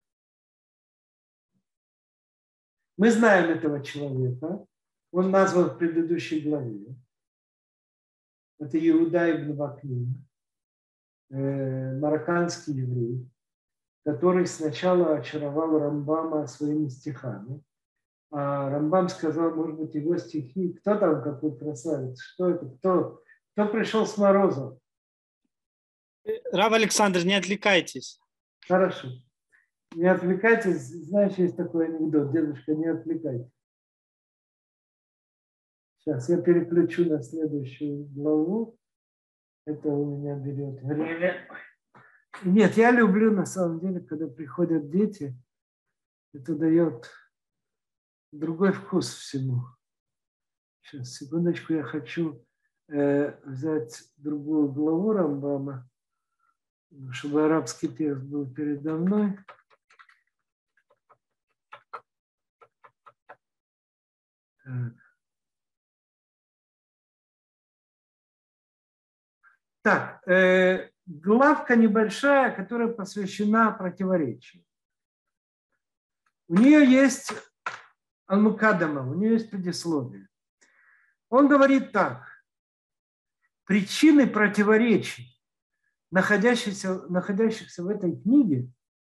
Мы знаем этого человека, он назван в предыдущей главе. Это Иуда ибн Вакнин, э, марокканский еврей, который сначала очаровал Рамбама своими стихами. А Рамбам сказал, может быть, его стихи, кто там какой красавец, что это, кто, кто пришел с морозом? Рав Александр, не отвлекайтесь. Хорошо. Не отвлекайтесь, знаешь, есть такой анекдот, дедушка, не отвлекайтесь. Сейчас я переключу на следующую главу. Это у меня берет время. Нет, я люблю на самом деле, когда приходят дети, это дает другой вкус всему. Сейчас, секундочку, я хочу э, взять другую главу Рамбама, чтобы арабский текст был передо мной. Так. Так, э, главка небольшая, которая посвящена противоречию. У нее есть Аль-Мукаддама, у нее есть предисловие. Он говорит так. Причины противоречий, находящихся, находящихся в этой книге,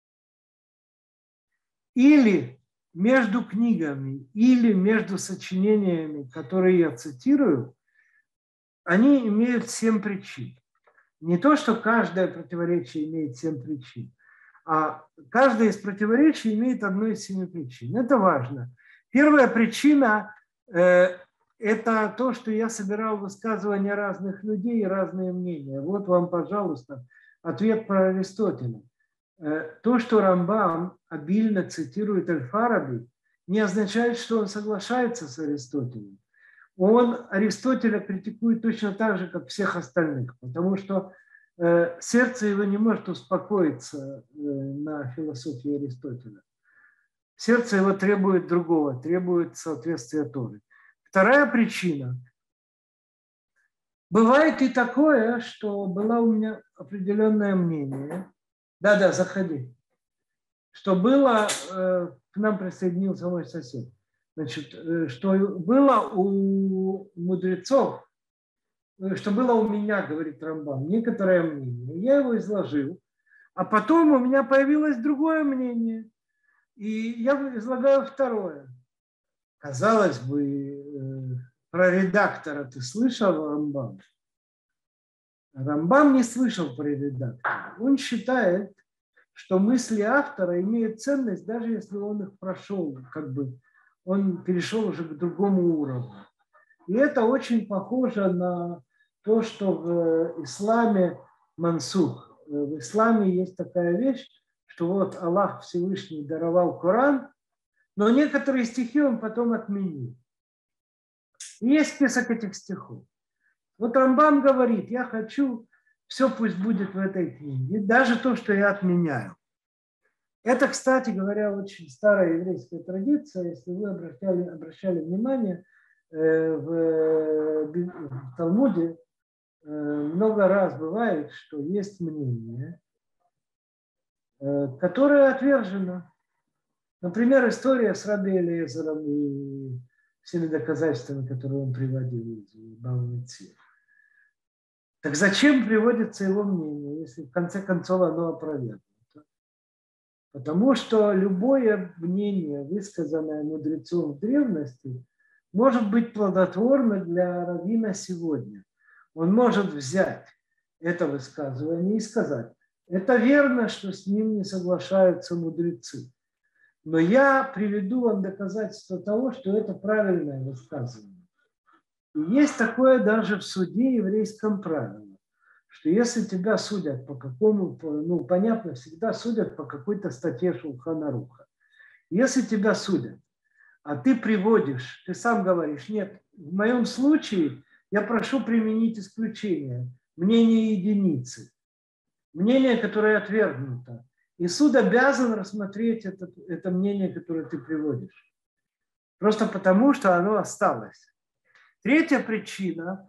или между книгами, или между сочинениями, которые я цитирую, они имеют семь причин. Не то, что каждое противоречие имеет семь причин, а каждое из противоречий имеет одну из семи причин. Это важно. Первая причина э, – это то, что я собирал высказывания разных людей и разные мнения. Вот вам, пожалуйста, ответ про Аристотеля. Э, то, что Рамбам обильно цитирует Аль-Фараби, не означает, что он соглашается с Аристотелем. Он Аристотеля критикует точно так же, как всех остальных, потому что э, сердце его не может успокоиться э, на философии Аристотеля. Сердце его требует другого, требует соответствия Торе. Вторая причина. Бывает и такое, что было у меня определенное мнение. Да-да, заходи. Что было, э, к нам присоединился мой сосед. Значит, что было у мудрецов, что было у меня, говорит Рамбам, некоторое мнение. Я его изложил, а потом у меня появилось другое мнение, и я излагаю второе. Казалось бы, про редактора ты слышал, Рамбам? Рамбам не слышал про редактора. Он считает, что мысли автора имеют ценность, даже если он их прошел, как бы, он перешел уже к другому уровню. И это очень похоже на то, что в исламе мансух. В исламе есть такая вещь, что вот Аллах Всевышний даровал Коран, но некоторые стихи он потом отменил. И есть список этих стихов. Вот Рамбам говорит, я хочу, все пусть будет в этой книге, даже то, что я отменяю. Это, кстати говоря, очень старая еврейская традиция. Если вы обращали, обращали внимание, в, в Талмуде много раз бывает, что есть мнение, которое отвержено. Например, история с Раби Элиэзером и всеми доказательствами, которые он приводил из Бава Мециа. Так зачем приводится его мнение, если в конце концов оно опровергнуто? Потому что любое мнение, высказанное мудрецом в древности, может быть плодотворно для раввина сегодня. Он может взять это высказывание и сказать: это верно, что с ним не соглашаются мудрецы, но я приведу вам доказательство того, что это правильное высказывание. И есть такое даже в суде еврейском правило, что если тебя судят по какому, ну понятно, всегда судят по какой-то статье Шулхан Аруха. Если тебя судят, а ты приводишь, ты сам говоришь: нет, в моем случае я прошу применить исключение, мнение единицы, мнение, которое отвергнуто. И суд обязан рассмотреть это, это мнение, которое ты приводишь. Просто потому, что оно осталось. Третья причина,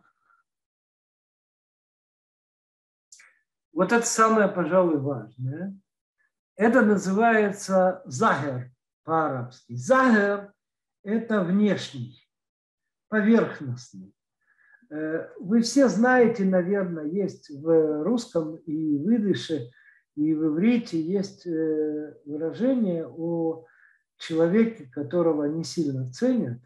вот это самое, пожалуй, важное, это называется загер по-арабски. Загер – это внешний, поверхностный. Вы все знаете, наверное, есть в русском и в идыше, и в иврите есть выражение о человеке, которого не сильно ценят,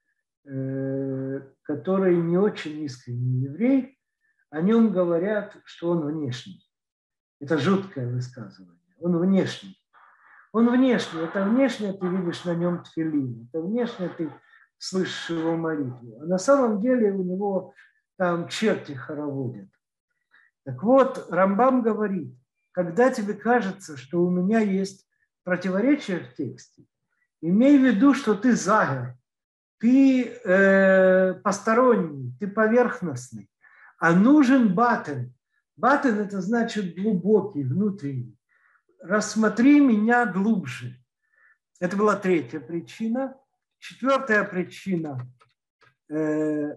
который не очень искренний еврей, о нем говорят, что он внешний. Это жуткое высказывание. Он внешний. Он внешний. Это внешне ты видишь на нем тфилин. Это внешне ты слышишь его молитву. А на самом деле у него там черти хороводят. Так вот, Рамбам говорит: когда тебе кажется, что у меня есть противоречие в тексте, имей в виду, что ты загер, ты э, посторонний, ты поверхностный, а нужен батен. Батен – это значит глубокий, внутренний. Рассмотри меня глубже. Это была третья причина. Четвертая причина. Э,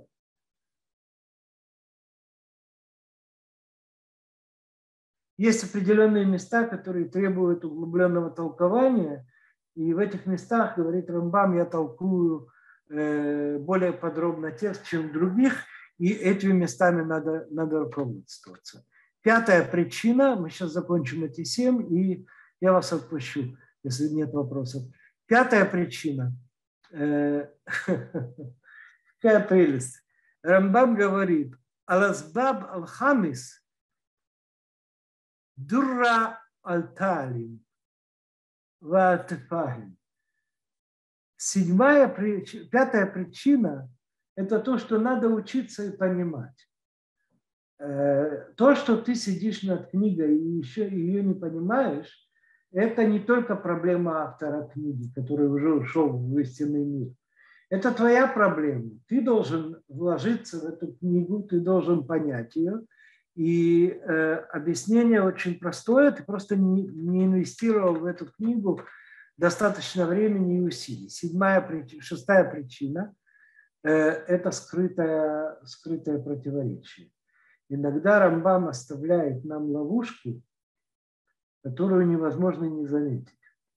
есть определенные места, которые требуют углубленного толкования. И в этих местах, говорит Рамбам, я толкую э, более подробно текст, чем в других. И этими местами надо, надо руководствоваться. Пятая причина. Мы сейчас закончим эти семь, и я вас отпущу, если нет вопросов. Пятая причина. Какая прелесть. Рамбам говорит: аласбаб алхамис дурра алталим ваатефахим. Седьмая, пятая причина – это то, что надо учиться и понимать. То, что ты сидишь над книгой и еще ее не понимаешь, это не только проблема автора книги, который уже ушел в истинный мир. Это твоя проблема. Ты должен вложиться в эту книгу, ты должен понять ее. И э, объяснение очень простое. Ты просто не, не инвестировал в эту книгу достаточно времени и усилий. Седьмая причина, шестая причина э, – это скрытое, скрытое противоречие. Иногда Рамбам оставляет нам ловушки, которую невозможно не заметить.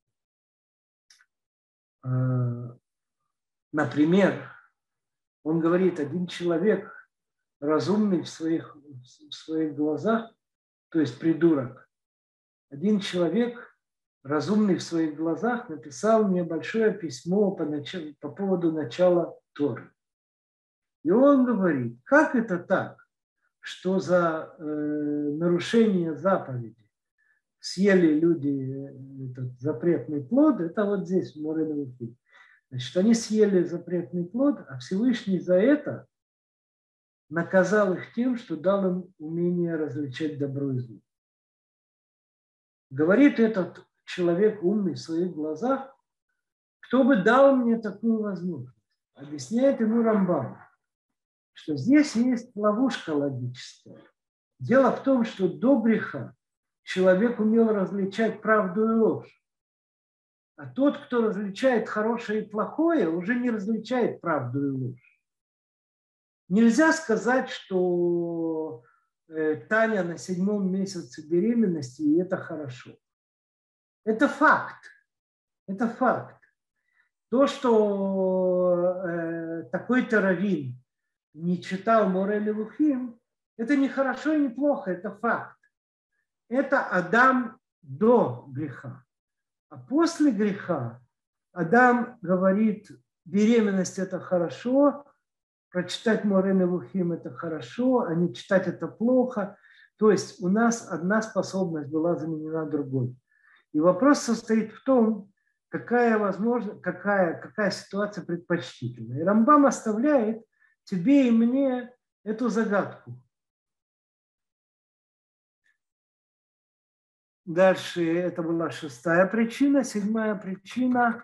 Например, он говорит: один человек, разумный в своих, в своих глазах, то есть придурок, один человек, разумный в своих глазах, написал мне большое письмо по, началу, по поводу начала Торы. И он говорит: как это так, что за э, нарушение заповеди съели люди этот запретный плод, это вот здесь, в Море Науки. Значит, они съели запретный плод, а Всевышний за это наказал их тем, что дал им умение различать добро и зло. Говорит этот человек, умный в своих глазах: кто бы дал мне такую возможность? Объясняет ему Рамбам, что здесь есть ловушка логическая. Дело в том, что до греха человек умел различать правду и ложь. А тот, кто различает хорошее и плохое, уже не различает правду и ложь. Нельзя сказать, что Таня на седьмом месяце беременности, и это хорошо. Это факт. Это факт. То, что э, такой-то раввин не читал Море Левухим, это не хорошо и не плохо, это факт. Это Адам до греха. А после греха Адам говорит, беременность это хорошо, прочитать Море Левухим это хорошо, а не читать это плохо. То есть у нас одна способность была заменена другой. И вопрос состоит в том, какая, возможно, какая, какая ситуация предпочтительна. И Рамбам оставляет тебе и мне эту загадку. Дальше это была шестая причина. Седьмая причина.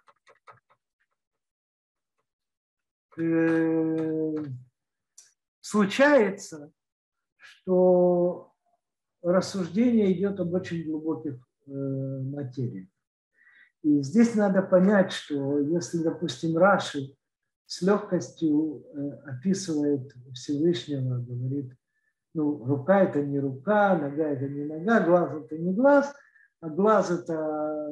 Э, случается, что рассуждение идет об очень глубоких э, материях. И здесь надо понять, что если, допустим, Раши с легкостью э, описывает Всевышнего, говорит, ну, рука это не рука, нога это не нога, глаз это не глаз, а глаз это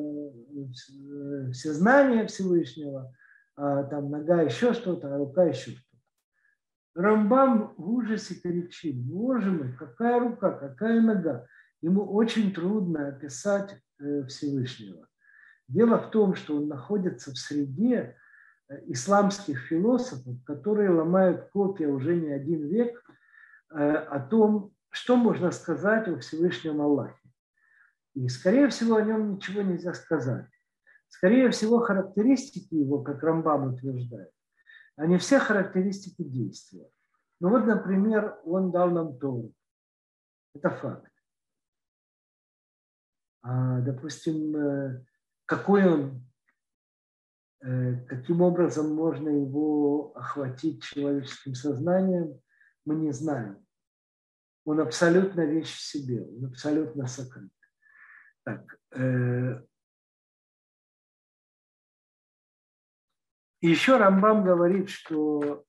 всезнание Всевышнего, а там нога еще что-то, а рука еще что-то. Рамбам в ужасе кричит, боже мой, какая рука, какая нога. Ему очень трудно описать Всевышнего. Дело в том, что он находится в среде исламских философов, которые ломают копья уже не один век о том, что можно сказать о Всевышнем Аллахе. И, скорее всего, о нем ничего нельзя сказать. Скорее всего, характеристики его, как Рамбам утверждает, они все характеристики действия. Ну вот, например, он дал нам Тору. Это факт. А, допустим, какой он, каким образом можно его охватить человеческим сознанием, мы не знаем. Он абсолютно вещь в себе, он абсолютно сокрыт. Так, э, еще Рамбам говорит, что,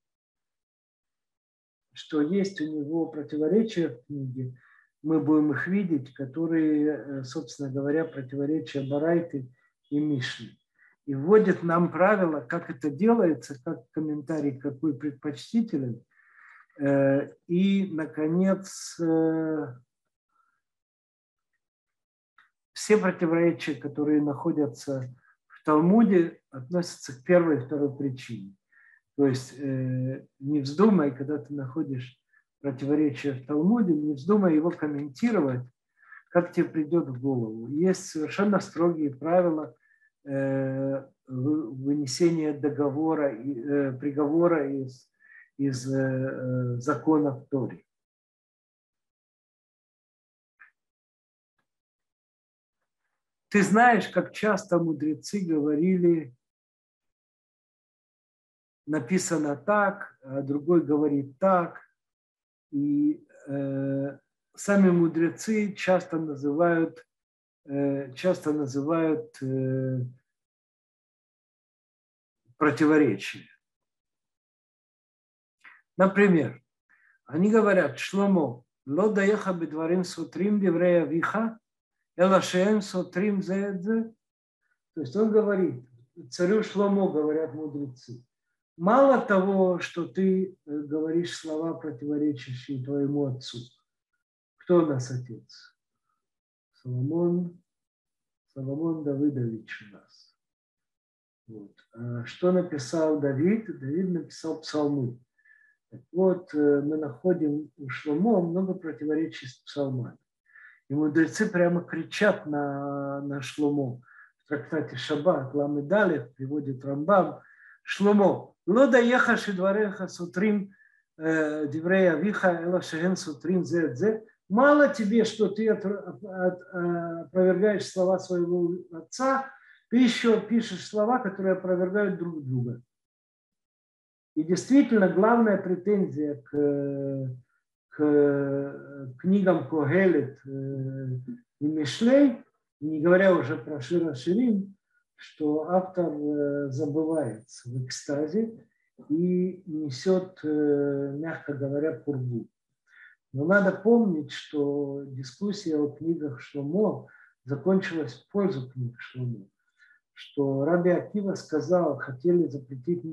что есть у него противоречия в книге, мы будем их видеть, которые, собственно говоря, противоречия Барайты и Мишны. И вводит нам правила, как это делается, как комментарий, какой предпочтителен. И, наконец, все противоречия, которые находятся в Талмуде, относятся к первой и второй причине. То есть не вздумай, когда ты находишь противоречие в Талмуде, не вздумай его комментировать, как тебе придет в голову. Есть совершенно строгие правила вынесения договора, приговора из, из законов Тори. Ты знаешь, как часто мудрецы говорили, написано так, а другой говорит так. И э, сами мудрецы часто называют, э, часто называют э, противоречия. Например, они говорят, Шломо, ло даеха бедварим сутрим деврея виха, эла шеем сутрим зеэдзе. То есть он говорит, царю Шломо, говорят мудрецы, мало того, что ты говоришь слова, противоречащие твоему отцу. Кто у нас отец? Соломон, Соломон Давидович у нас. Вот. А что написал Давид? Давид написал псалмы. Так вот, мы находим у Шломо много противоречий с псалмами. И мудрецы прямо кричат на, на Шломо. В трактате Шаббат, Ламед алеф, приводит Рамбам, Шломо, ло даеха шедвареха сутрим диврея виха, эла шеген сутрим зе зе. Мало тебе, что ты опровергаешь слова своего отца, ты еще пишешь слова, которые опровергают друг друга. И действительно, главная претензия к, к книгам Когелет и Мишлей, не говоря уже про Шира Ширим, что автор забывается в экстазе и несет, мягко говоря, пургу. Но надо помнить, что дискуссия о книгах Шломо закончилась в пользу книг Шломо. Что Раби Акива сказал, хотели запретить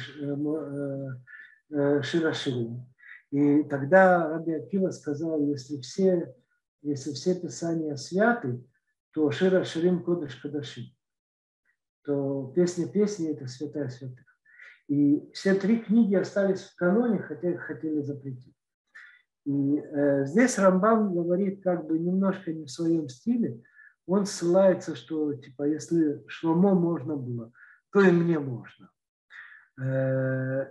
Шир ха-Ширим. И тогда Раби Акива сказал, если все, если все писания святы, то Шир ха-Ширим кодеш кодашим. То песня песни это святая святых. И все три книги остались в каноне, хотя их хотели запретить. И э, здесь Рамбам говорит как бы немножко не в своем стиле. Он ссылается, что типа если Шломо можно было, то и мне можно. Э,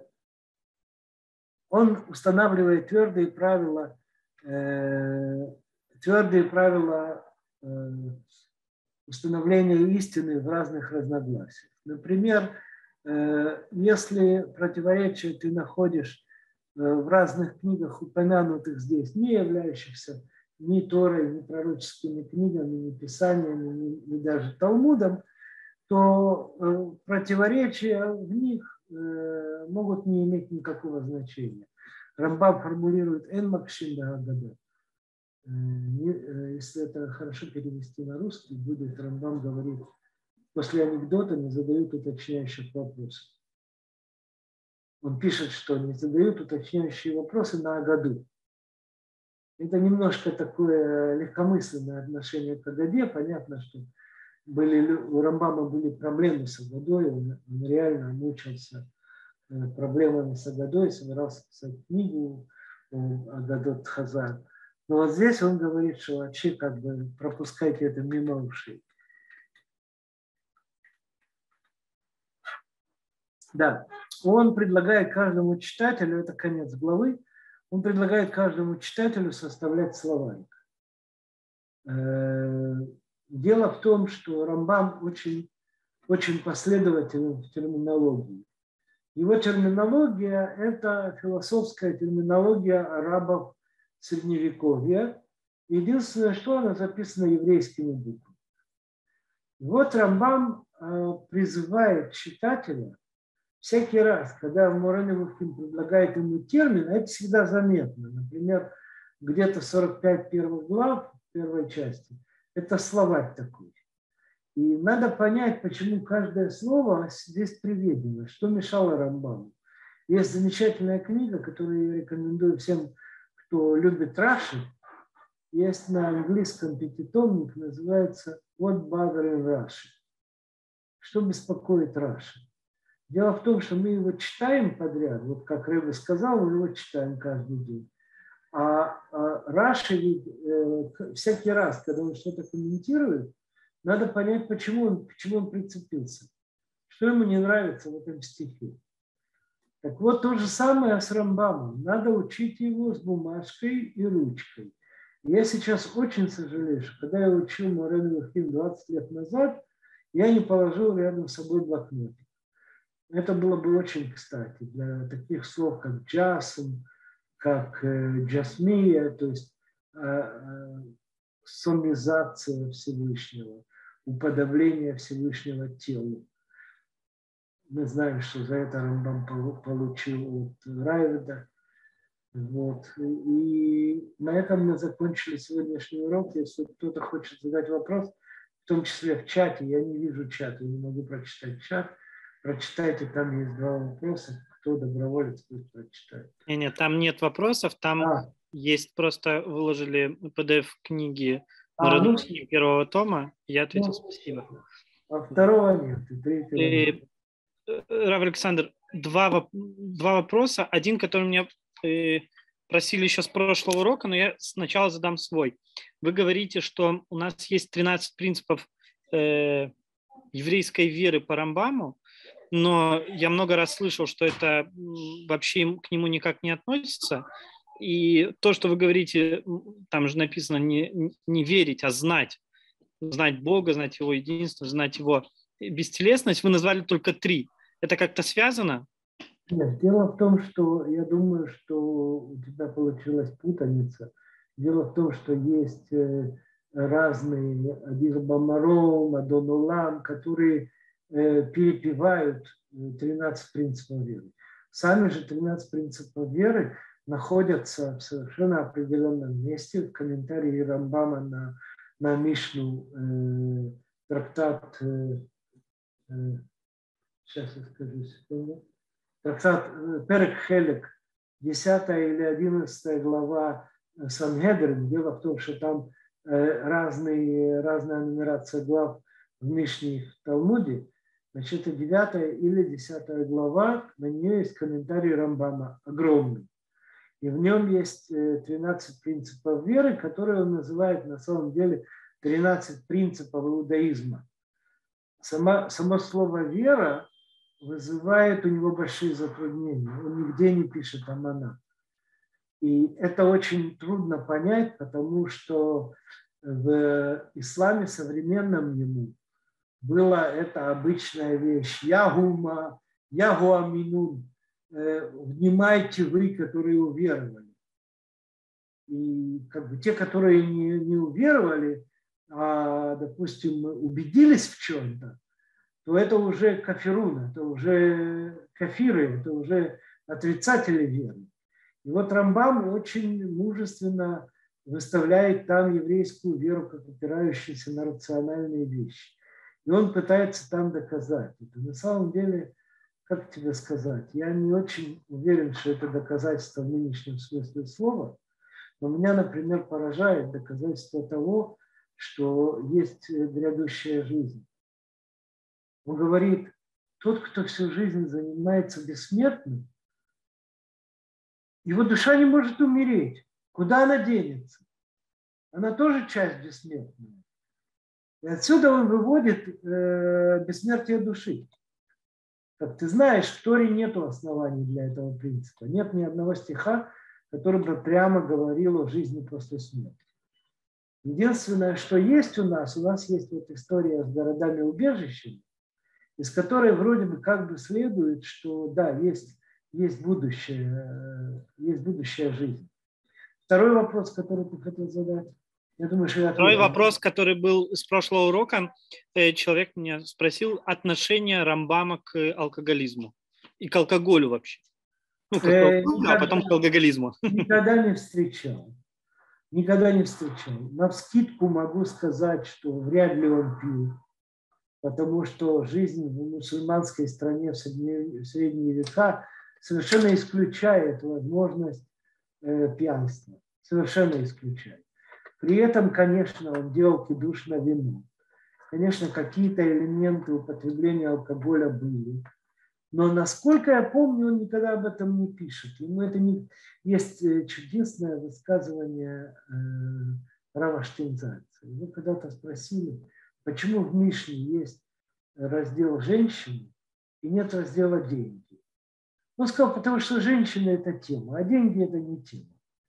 он устанавливает твердые правила, э, твердые правила э, установления истины в разных разногласиях. Например, э, если противоречие ты находишь в разных книгах, упомянутых здесь, не являющихся ни Торой, ни пророческими книгами, ни писаниями, ни, ни даже Талмудом, то э, противоречия в них э, могут не иметь никакого значения. Рамбам формулирует «эн макшин да агада». Если это хорошо перевести на русский, будет Рамбам говорит, после анекдота не задают уточняющих вопросов. Он пишет, что не задают уточняющие вопросы на Агаду. Это немножко такое легкомысленное отношение к Агаде. Понятно, что были, у Рамбама были проблемы с Агадой. Он, он реально мучился проблемами с Агадой, собирался писать книгу Агадот Хазар. Но вот здесь он говорит, что вообще как бы пропускайте это мимо ушей. Да, он предлагает каждому читателю, это конец главы, он предлагает каждому читателю составлять словарик. Дело в том, что Рамбам очень, очень последователен в терминологии. Его терминология – это философская терминология арабов Средневековья. Единственное, что она записана еврейскими буквами. Вот Рамбам призывает читателя всякий раз, когда Морэ Невухим предлагает ему термин, это всегда заметно. Например, где-то сорок пять первых глав первой части. Это словарь такой. И надо понять, почему каждое слово здесь приведено, что мешало Рамбаму. Есть замечательная книга, которую я рекомендую всем, кто любит Раши. Есть на английском пятитомник, называется «What Bothering Rashi?» Что беспокоит Раши? Дело в том, что мы его читаем подряд, вот как Рэбе сказал, мы его читаем каждый день. А, а Раши ведь э, всякий раз, когда он что-то комментирует, надо понять, почему он, почему он прицепился, что ему не нравится в этом стихе. Так вот, то же самое с Рамбамом. Надо учить его с бумажкой и ручкой. Я сейчас очень сожалею, что когда я учил Морэ Невухим двадцать лет назад, я не положил рядом с собой блокнотик. Это было бы очень кстати для таких слов, как джасм, как э, джасмия, то есть э, э, сомизация Всевышнего, уподобление Всевышнего телу. Мы знаем, что за это Рамбам получил от Райведа. Вот. И на этом мы закончили сегодняшний урок. Если кто-то хочет задать вопрос, в том числе в чате, я не вижу чата, я не могу прочитать чат. Прочитайте, там есть два вопроса. Кто доброволец, пусть прочитает. Нет, нет, там нет вопросов, там а. есть просто выложили пи ди эф книги а, ну, первого тома. Я ответил ну, спасибо. А второго нет. И Рав Александр, два, два вопроса. Один, который меня э, просили еще с прошлого урока, но я сначала задам свой. Вы говорите, что у нас есть тринадцать принципов э, еврейской веры по Рамбаму, но я много раз слышал, что это вообще к нему никак не относится. И то, что вы говорите, там же написано не, не верить, а знать. Знать Бога, знать Его единство, знать Его бестелесность. Вы назвали только три. Это как-то связано? Нет, дело в том, что я думаю, что у тебя получилась путаница. Дело в том, что есть разные Адир Бамаром, Адон Улам, которые перепевают тринадцать принципов веры. Сами же тринадцать принципов веры находятся в совершенно определенном месте в комментарии Рамбама на, на Мишну, э, трактат, э, э, сейчас я скажу секунду, трактат э, Перек Хелек, десятая или одиннадцатая глава Сангедрин. Дело в том, что там э, разные, разная нумерация глав в Мишне и в Талмуде. Значит, это девятая или десятая глава, на нее есть комментарий Рамбама, огромный. И в нем есть тринадцать принципов веры, которые он называет на самом деле тринадцать принципов иудаизма. Само, само слово «вера» вызывает у него большие затруднения. Он нигде не пишет «амана». И это очень трудно понять, потому что в исламе современном ему была это обычная вещь. Ягума, ягуаминун. Внимайте вы, которые уверовали. И как бы те, которые не, не уверовали, а, допустим, убедились в чем-то, то это уже кафирун, это уже кафиры, это уже отрицатели веры. И вот Рамбам очень мужественно выставляет там еврейскую веру как опирающуюся на рациональные вещи. И он пытается там доказать это. На самом деле, как тебе сказать, я не очень уверен, что это доказательство в нынешнем смысле слова, но меня, например, поражает доказательство того, что есть грядущая жизнь. Он говорит, тот, кто всю жизнь занимается бессмертным, его душа не может умереть. Куда она денется? Она тоже часть бессмертного. И отсюда он выводит э, бессмертие души. Как ты знаешь, в Торе нет оснований для этого принципа. Нет ни одного стиха, который бы прямо говорил о жизни после смерти. Единственное, что есть у нас, у нас есть вот история с городами-убежищами, из которой вроде бы как бы следует, что да, есть, есть, будущее, есть будущая жизнь. Второй вопрос, который ты хотел задать. Я думаю, что я Второй вопрос, который был с прошлого урока, человек меня спросил отношение Рамбама к алкоголизму и к алкоголю вообще. Ну, как э, алкоголю, никогда, а потом к алкоголизму. Никогда не встречал. Никогда не встречал. Навскидку могу сказать, что вряд ли он пил, потому что жизнь в мусульманской стране в средние, в средние века совершенно исключает возможность э, пьянства. Совершенно исключает. При этом, конечно, он делал кидуш на вино. Конечно, какие-то элементы употребления алкоголя были. Но, насколько я помню, он никогда об этом не пишет. Ему это не... Есть чудесное высказывание э, Рава Штейнзальца. Его когда-то спросили, почему в Мишне есть раздел «Женщины» и нет раздела «Деньги». Он сказал, потому что женщины – это тема, а деньги – это не тема.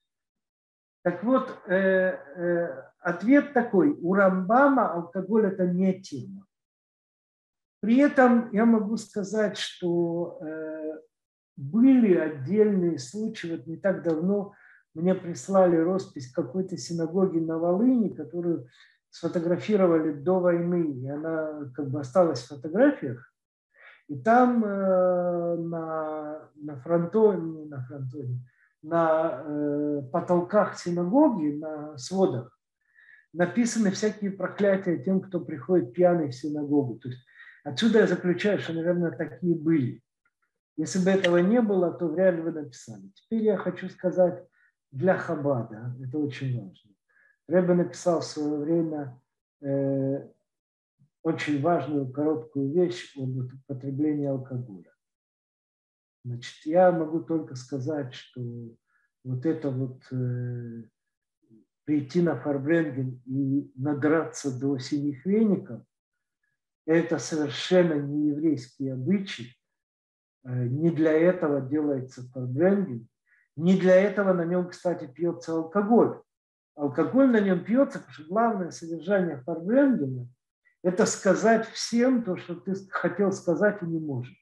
Так вот, э, э, ответ такой. У Рамбама алкоголь – это не тема. При этом я могу сказать, что э, были отдельные случаи. Вот не так давно мне прислали роспись какой-то синагоги на Волыни, которую сфотографировали до войны. И она как бы осталась в фотографиях. И там э, на, на фронтоне, на фронтоне, на э, потолках синагоги, на сводах написаны всякие проклятия тем, кто приходит пьяный в синагогу. То есть отсюда я заключаю, что, наверное, такие были. Если бы этого не было, то вряд ли бы написали. Теперь я хочу сказать для Хабада, это очень важно. Ребе написал в свое время э, очень важную короткую вещь об употреблении алкоголя. Значит, я могу только сказать, что вот это вот э, прийти на фарбренген и надраться до синих веников, это совершенно не еврейский обычай. Э, не для этого делается фарбренген. Не для этого на нем, кстати, пьется алкоголь. Алкоголь на нем пьется, потому что главное содержание фарбренгена – это сказать всем то, что ты хотел сказать и не можешь.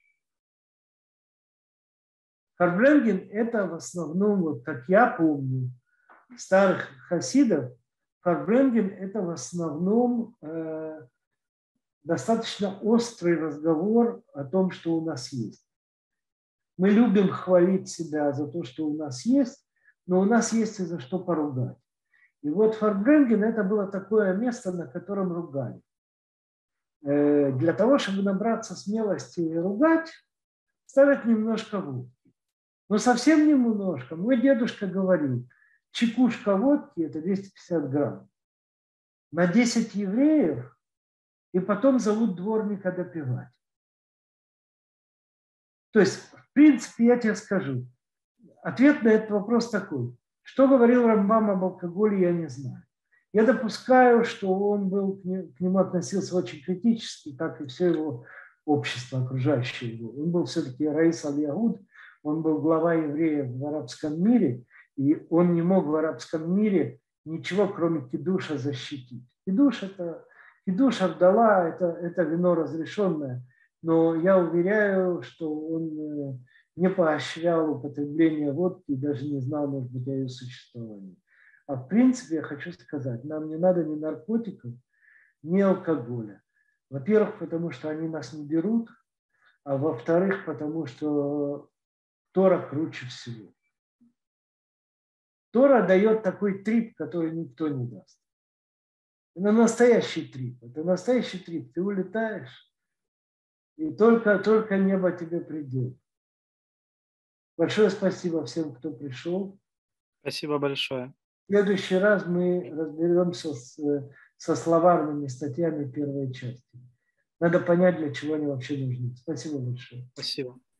Фарбренген – это в основном, вот как я помню, старых хасидов, фарбренген – это в основном э, достаточно острый разговор о том, что у нас есть. Мы любим хвалить себя за то, что у нас есть, но у нас есть и за что поругать. И вот Фарбренген это было такое место, на котором ругали. Для того, чтобы набраться смелости и ругать, ставят немножко водки. Но совсем немножко. Мой дедушка говорил, чекушка водки – это двести пятьдесят грамм. На десять евреев, и потом зовут дворника допивать. То есть, в принципе, я тебе скажу, ответ на этот вопрос такой. Что говорил Рамбам об алкоголе, я не знаю. Я допускаю, что он был, к нему относился очень критически, как и все его общество, окружающее его. Он был все-таки Раис аль-Ягуд, он был глава евреев в арабском мире, и он не мог в арабском мире ничего, кроме кидуша, защитить. Кидуш – это кидуш Авдала, это, это вино разрешенное, но я уверяю, что он не поощрял употребление водки и даже не знал, может быть, о ее существовании. А в принципе, я хочу сказать, нам не надо ни наркотиков, ни алкоголя. Во-первых, потому что они нас не берут, а во-вторых, потому что Тора круче всего. Тора дает такой трип, который никто не даст. Это настоящий трип. Это настоящий трип. Ты улетаешь, и только, только небо тебе придет. Большое спасибо всем, кто пришел. Спасибо большое. В следующий раз мы разберемся с, со словарными статьями первой части. Надо понять, для чего они вообще нужны. Спасибо большое. Спасибо.